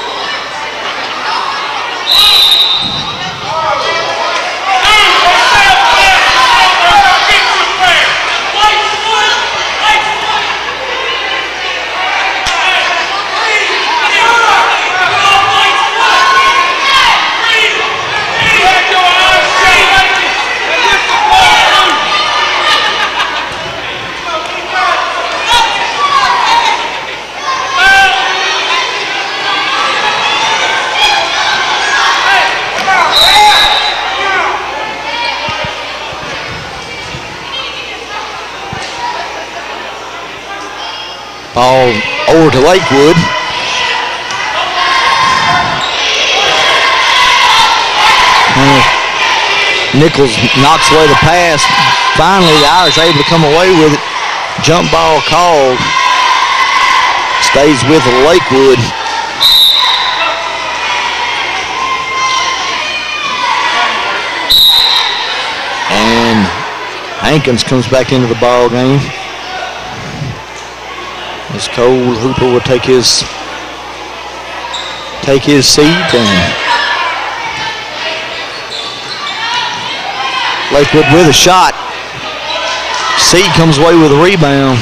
C: Ball over to Lakewood. Nichols knocks away the pass. Finally, the Irish are able to come away with it. Jump ball called. Stays with Lakewood. And Hankins comes back into the ball game. As Cole Hooper will take his seat, and Lakewood with a shot. Seed comes away with a rebound.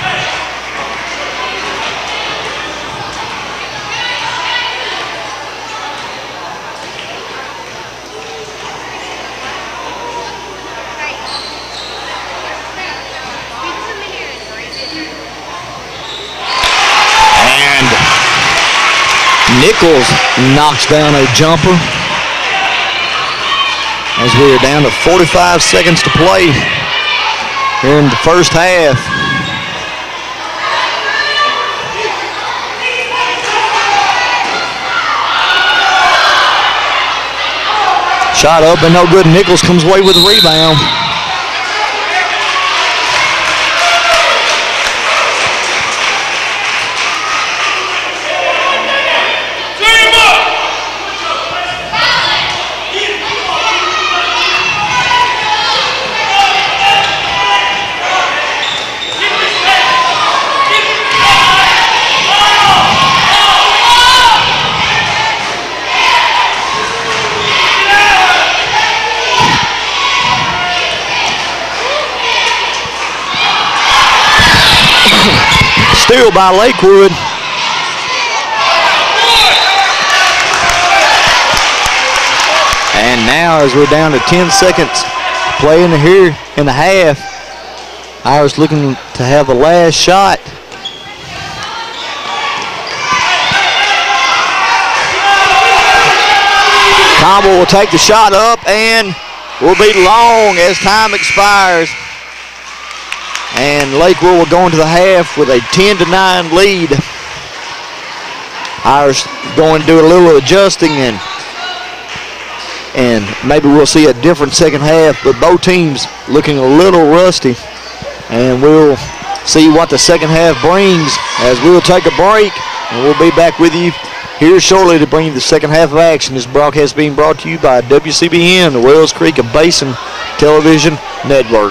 C: Nichols knocks down a jumper as we are down to 45 seconds to play here in the first half. Shot up and no good. Nichols comes away with a rebound. Steal by Lakewood. And now as we're down to 10 seconds playing here in the half, Irish looking to have the last shot. Campbell will take the shot up and will be long as time expires. And Lakewood will go into the half with a 10-9 lead. Irish going to do a little adjusting, and maybe we'll see a different second half, but both teams looking a little rusty. And we'll see what the second half brings as we'll take a break, and we'll be back with you here shortly to bring you the second half of action. This broadcast being brought to you by WCBN, the Wells Creek Basin Television Network.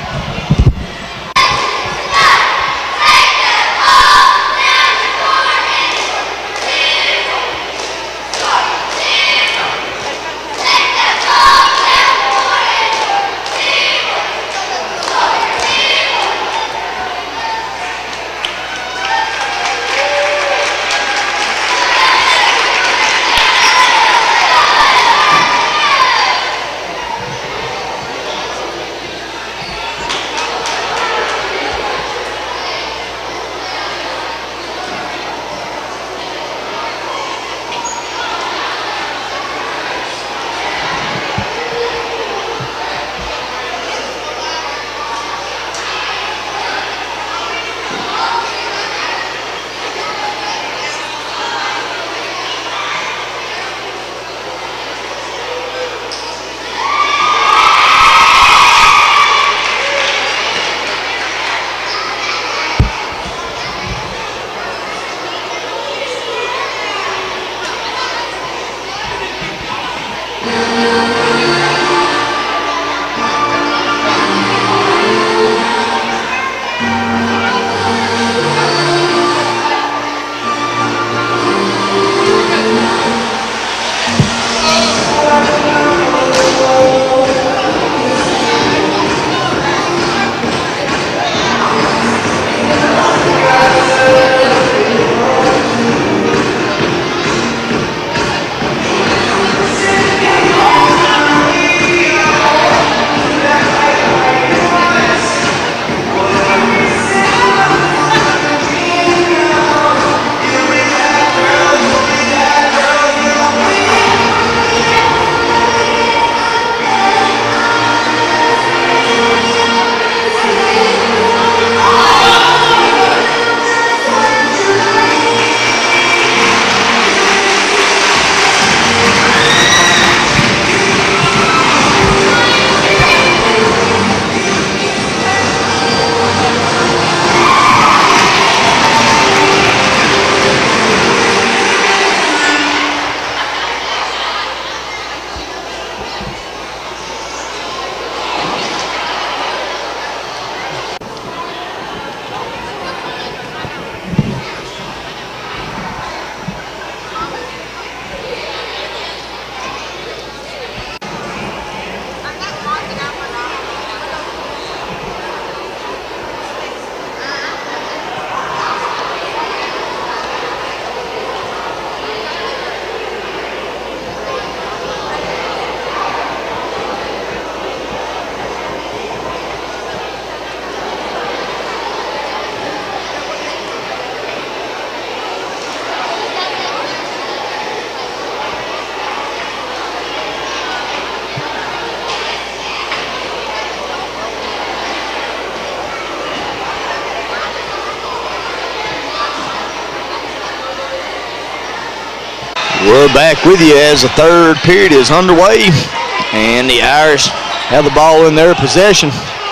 C: We're back with you as the third period is underway, and the Irish have the ball in their possession.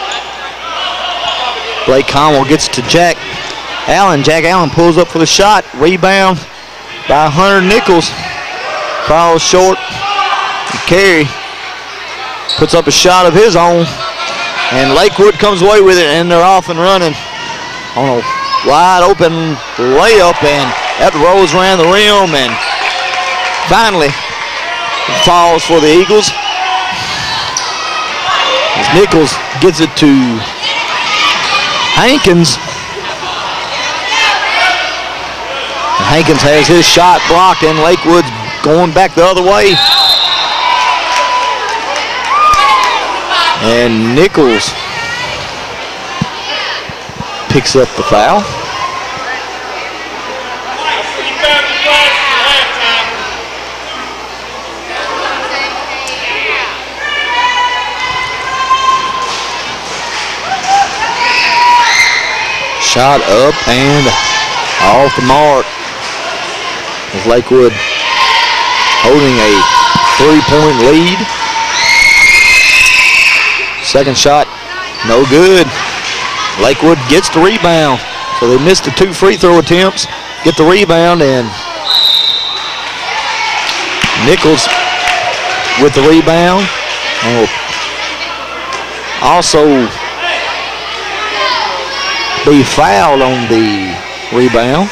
C: Blake Conwell gets to Jack Allen. Jack Allen pulls up for the shot. Rebound by Hunter Nichols. Falls short. Carey puts up a shot of his own, and Lakewood comes away with it, and they're off and running on a wide open layup, and that rolls around the rim, and finally falls for the Eagles. As Nichols gets it to Hankins. And Hankins has his shot blocked, and Lakewood's going back the other way. And Nichols picks up the foul. Shot up and off the mark. As Lakewood holding a 3-point lead. Second shot, no good. Lakewood gets the rebound. So they missed the 2 free throw attempts, get the rebound, and Nichols with the rebound. And will also be fouled on the rebound.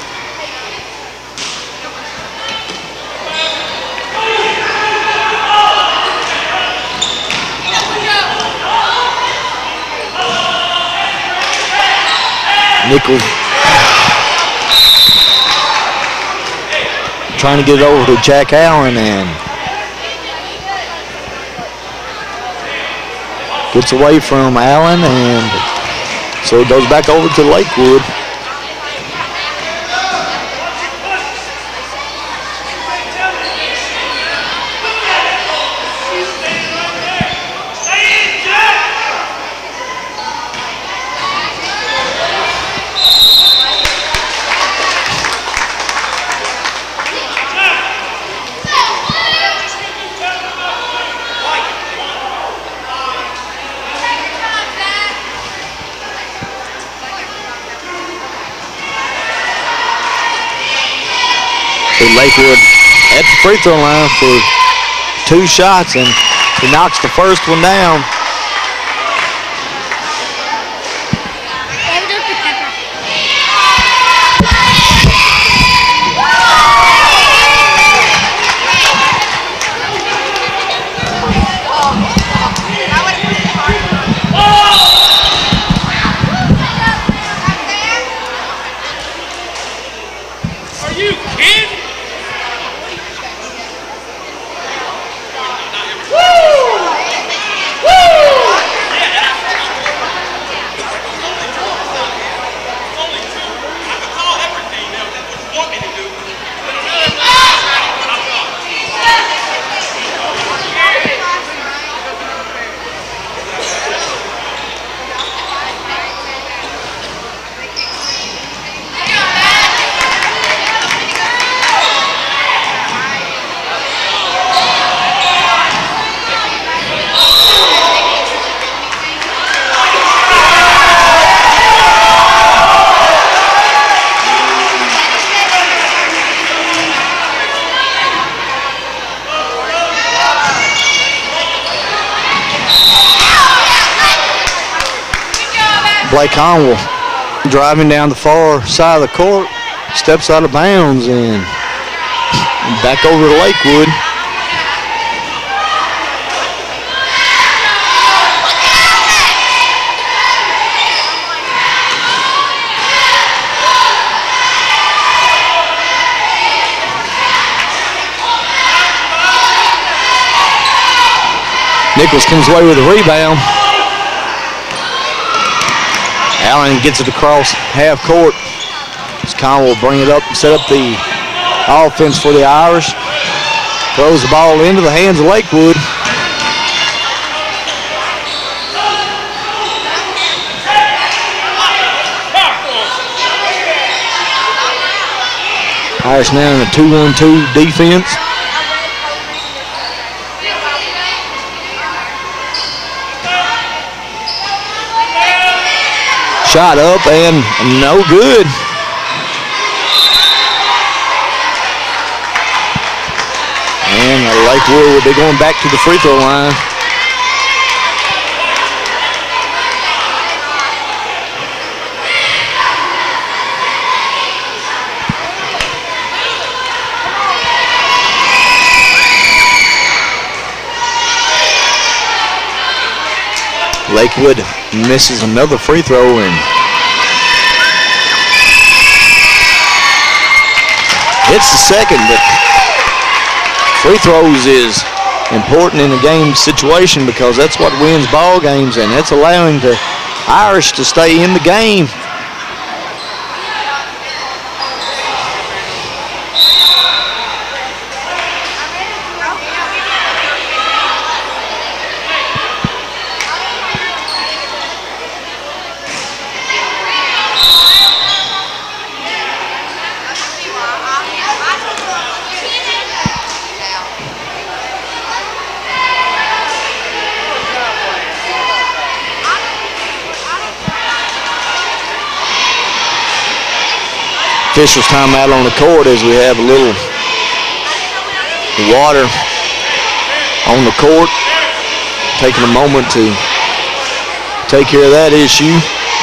C: Nichols trying to get it over to Jack Allen and gets away from Allen, and so it goes back over to Lakewood. Lakewood at the free throw line for 2 shots, and he knocks the first one down. Blake Conwell driving down the far side of the court, steps out of bounds and back over to Lakewood. Nichols comes away with a rebound. Allen gets it across half court. Conwell will bring it up and set up the offense for the Irish. Throws the ball into the hands of Lakewood. Irish now in a 2-1-2 defense. Shot up and no good. And Lakewood will be going back to the free throw line. Lakewood misses another free throw, and it's the second, but free throws is important in a game situation because that's what wins ball games, and that's allowing the Irish to stay in the game. Officials timeout on the court as we have a little water on the court, taking a moment to take care of that issue.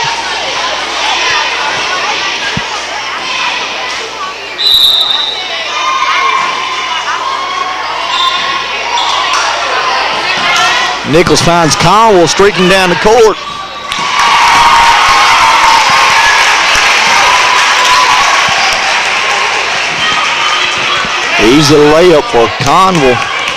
C: Nichols finds Conwell streaking down the court. Easy layup for Conwell.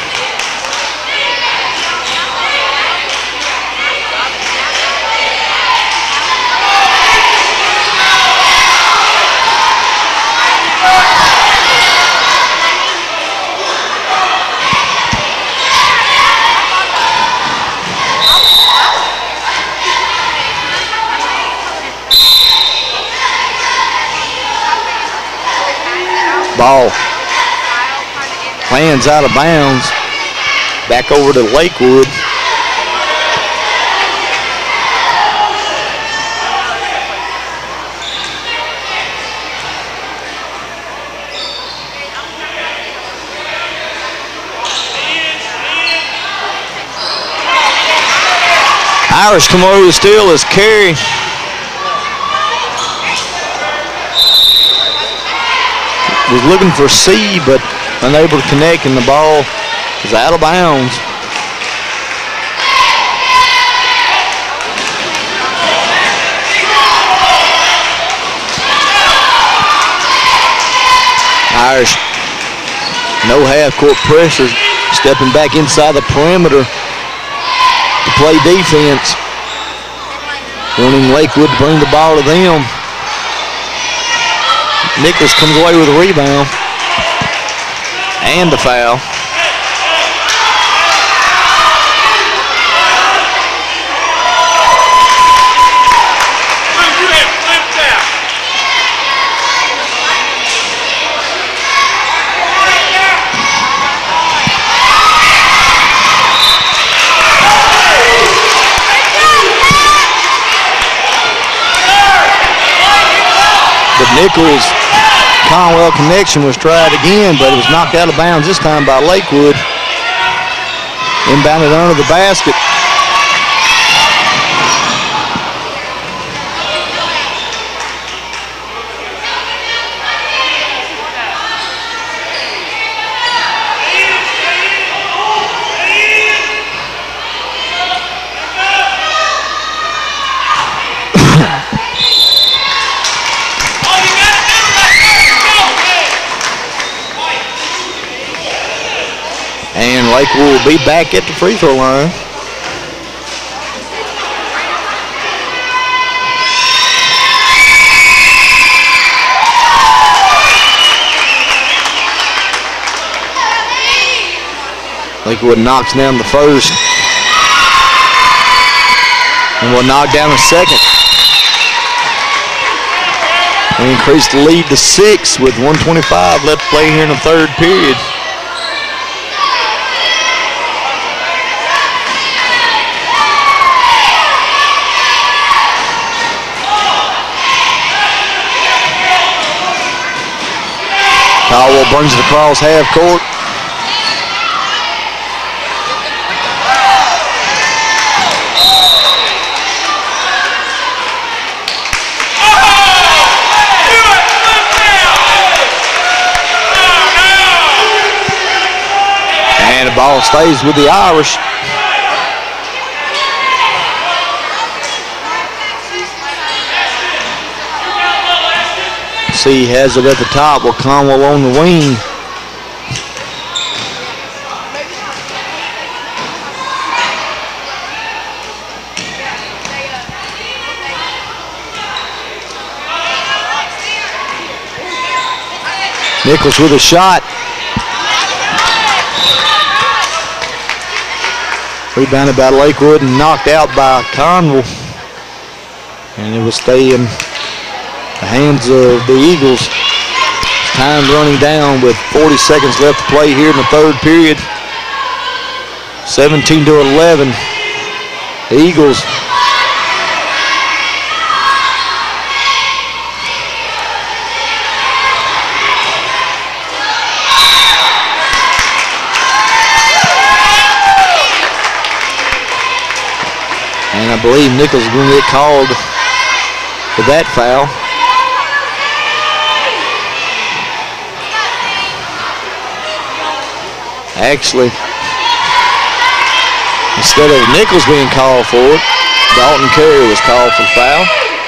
C: Ball lands out of bounds. Back over to Lakewood. Irish come over the steal as Carey was looking for C, but unable to connect, and the ball is out of bounds. Irish, no half-court pressure, stepping back inside the perimeter to play defense. Wanting Lakewood to bring the ball to them. Nichols comes away with a rebound and a foul. But Nichols Conwell connection was tried again, but it was knocked out of bounds this time by Lakewood. Inbounded under the basket. And Lakewood will be back at the free throw line. Lakewood knocks down the first. And will knock down the second. And increase the lead to 6 with 1:25 left to play here in the third period. Caldwell brings it across half court. And the ball stays with the Irish. C has it at the top with Conwell on the wing. Nichols with a shot. Rebounded by Lakewood and knocked out by Conwell. And it will stay in the hands of the Eagles. Time running down with 40 seconds left to play here in the third period. 17-11. The Eagles And I believe Nichols is going to get called for that foul. Actually, instead of Nichols being called for it, Dalton Carey was called for the foul.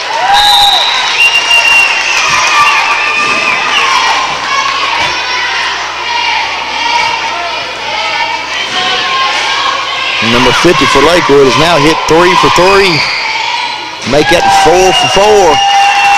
C: And number 50 for Lakewood has now hit 3 for 3. Make that 4 for 4.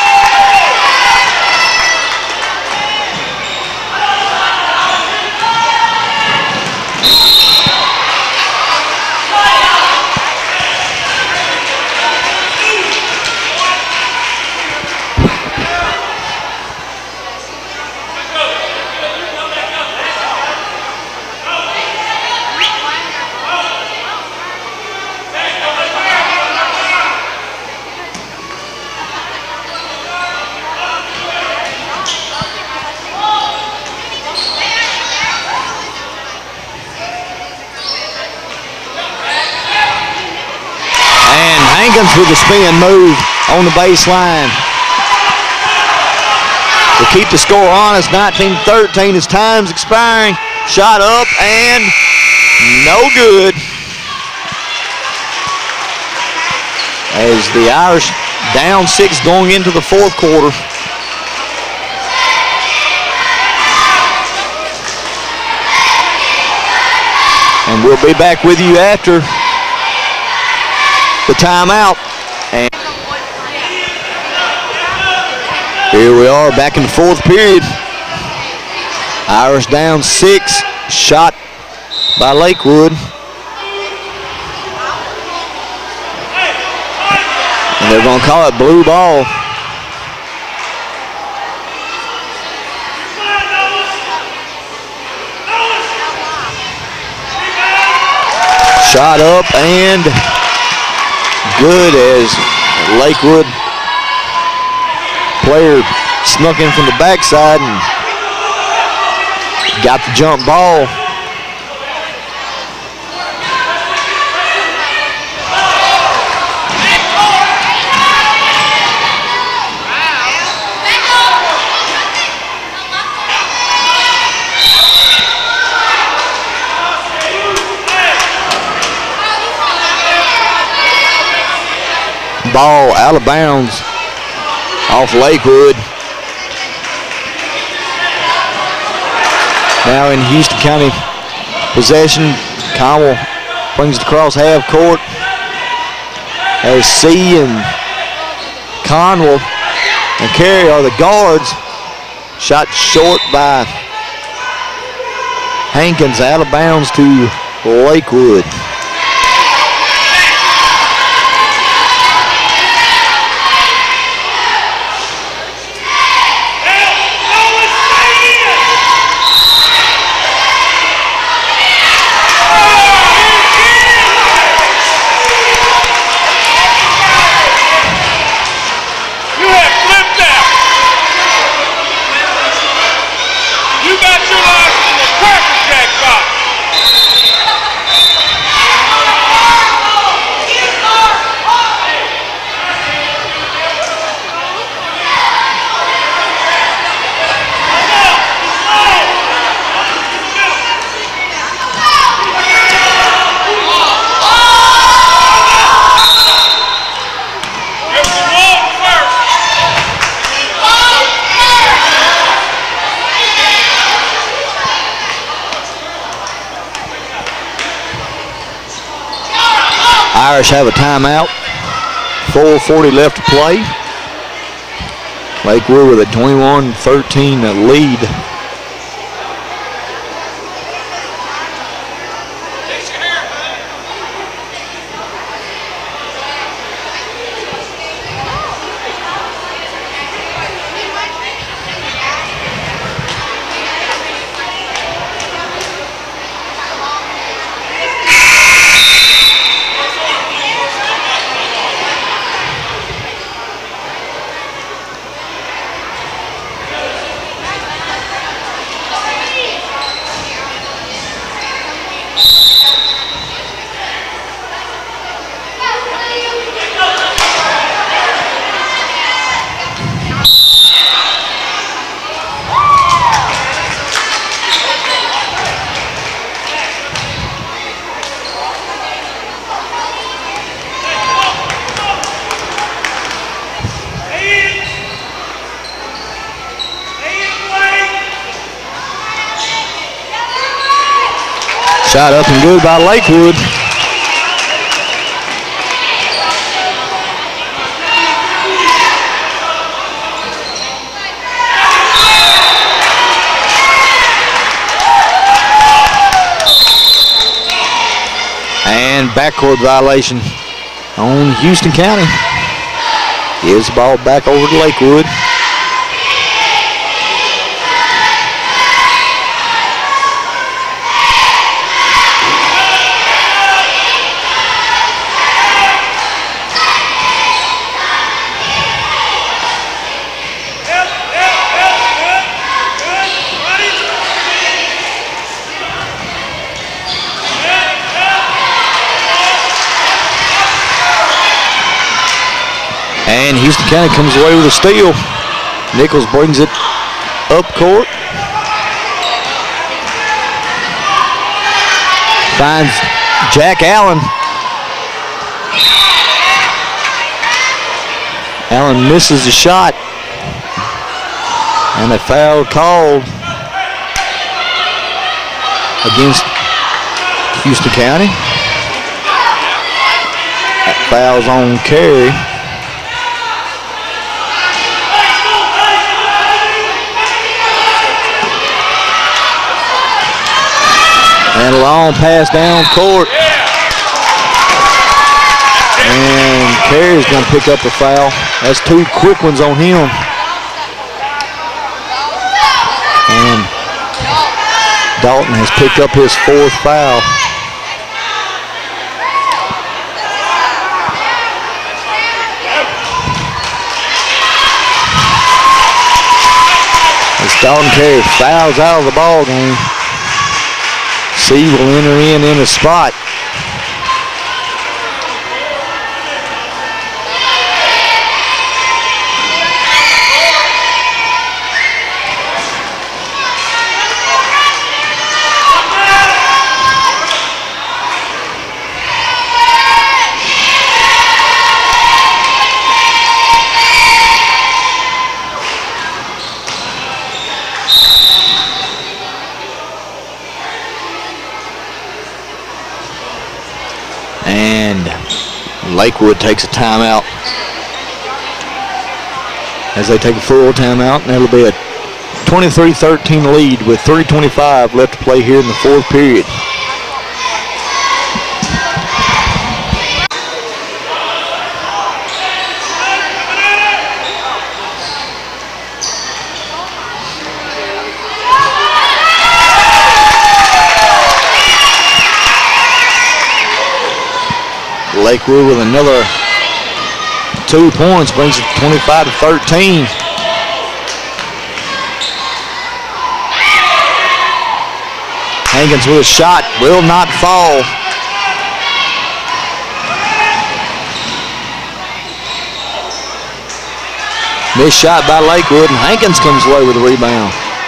C: With a spin move on the baseline to keep the score honest. 19-13 as time's expiring. Shot up and no good. As the Irish down 6 going into the fourth quarter. And we'll be back with you after the timeout. And here we are back in the fourth period. Irish down 6, shot by Lakewood. And they're going to call it blue ball. Shot up and good as Lakewood player snuck in from the backside and got the jump ball. Ball out of bounds off Lakewood. Now in Houston County possession. Conwell brings it across half court. As C and Conwell and Carey are the guards. Shot short by Hankins, out of bounds to Lakewood. Irish have a timeout. 4:40 left to play. Lakewood with a 21-13 lead. Shot up and good by Lakewood. And backcourt violation on Houston County. Gives the ball back over to Lakewood. And Houston County comes away with a steal. Nichols brings it up court. Finds Jack Allen. Allen misses the shot. And a foul called against Houston County. That foul's on Carey. And a long pass down court. And Carey's going to pick up a foul. That's two quick ones on him. And Dalton has picked up his fourth foul. As Dalton Carey fouls out of the ball game. C will enter in a spot. Lakewood takes a timeout as they take a full timeout, and it'll be a 23-13 lead with 3:25 left to play here in the fourth period. Lakewood with another 2 points brings it 25-13. Hankins with a shot, will not fall. Missed shot by Lakewood, and Hankins comes away with a rebound.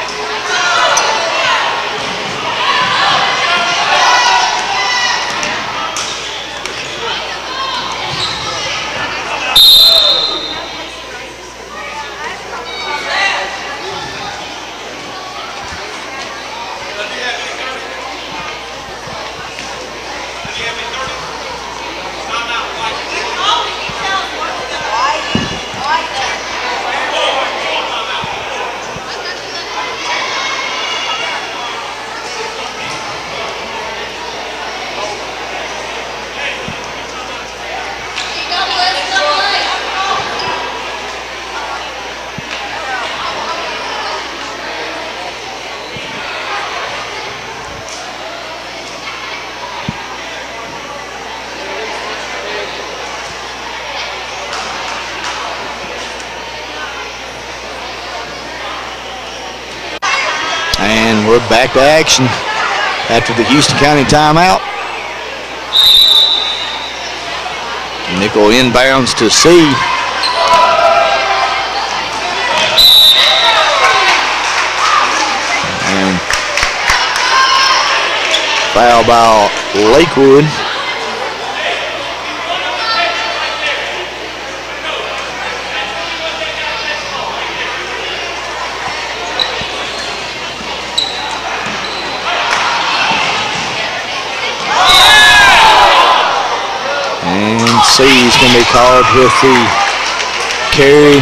C: And we're back to action after the Houston County timeout. Nickel inbounds to C. And foul by Lakewood. C is going to be called with the carry.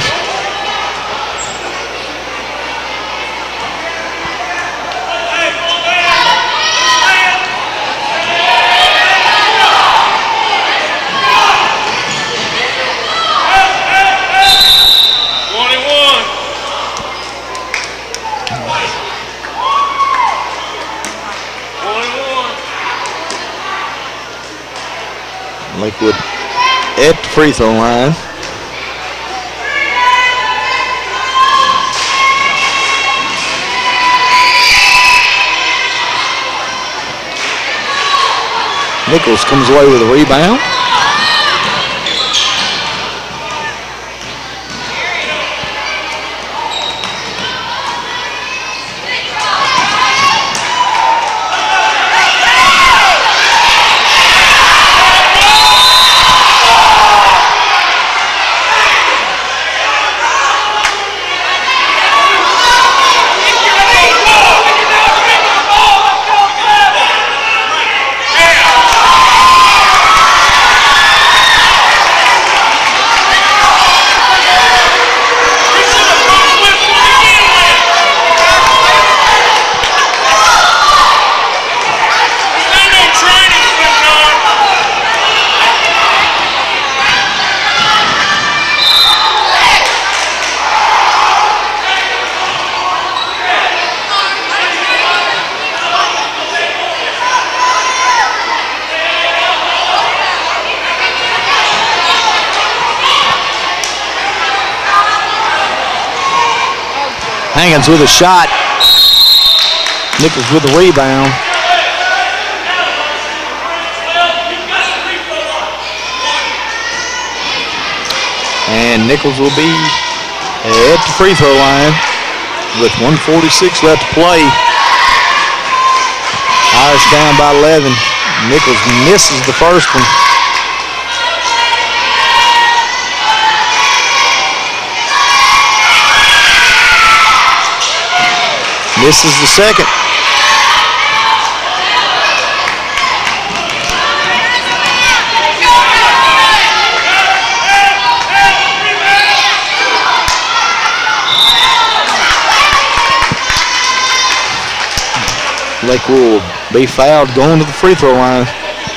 C: Lakewood at the free throw line. Nichols comes away with a rebound. Hangins with a shot. Nichols with a rebound. And Nichols will be at the free throw line with 1:46 left to play. Irish down by 11. Nichols misses the first one. Misses the second. Lakewood will be fouled going to the free throw line.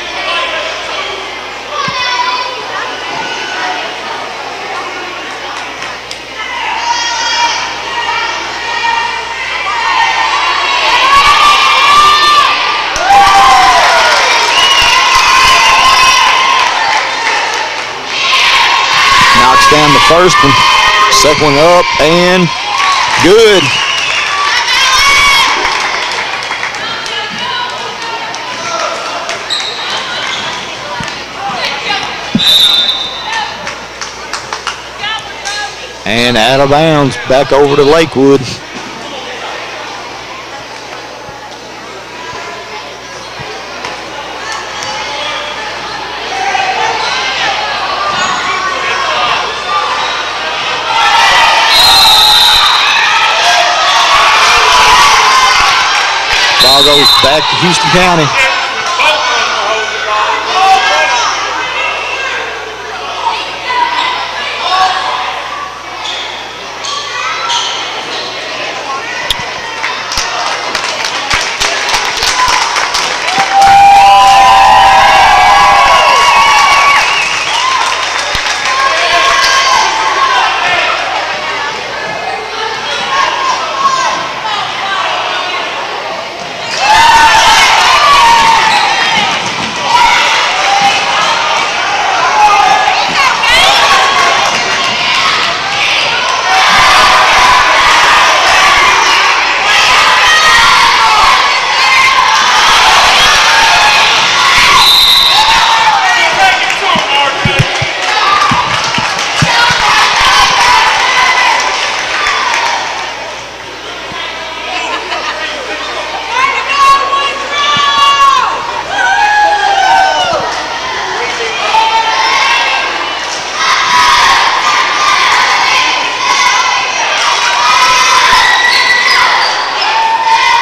C: Down the first one, second one up and good. And out of bounds, back over to Lakewood. Ball goes back to Houston County.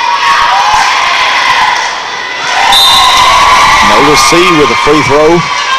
C: C with a free throw.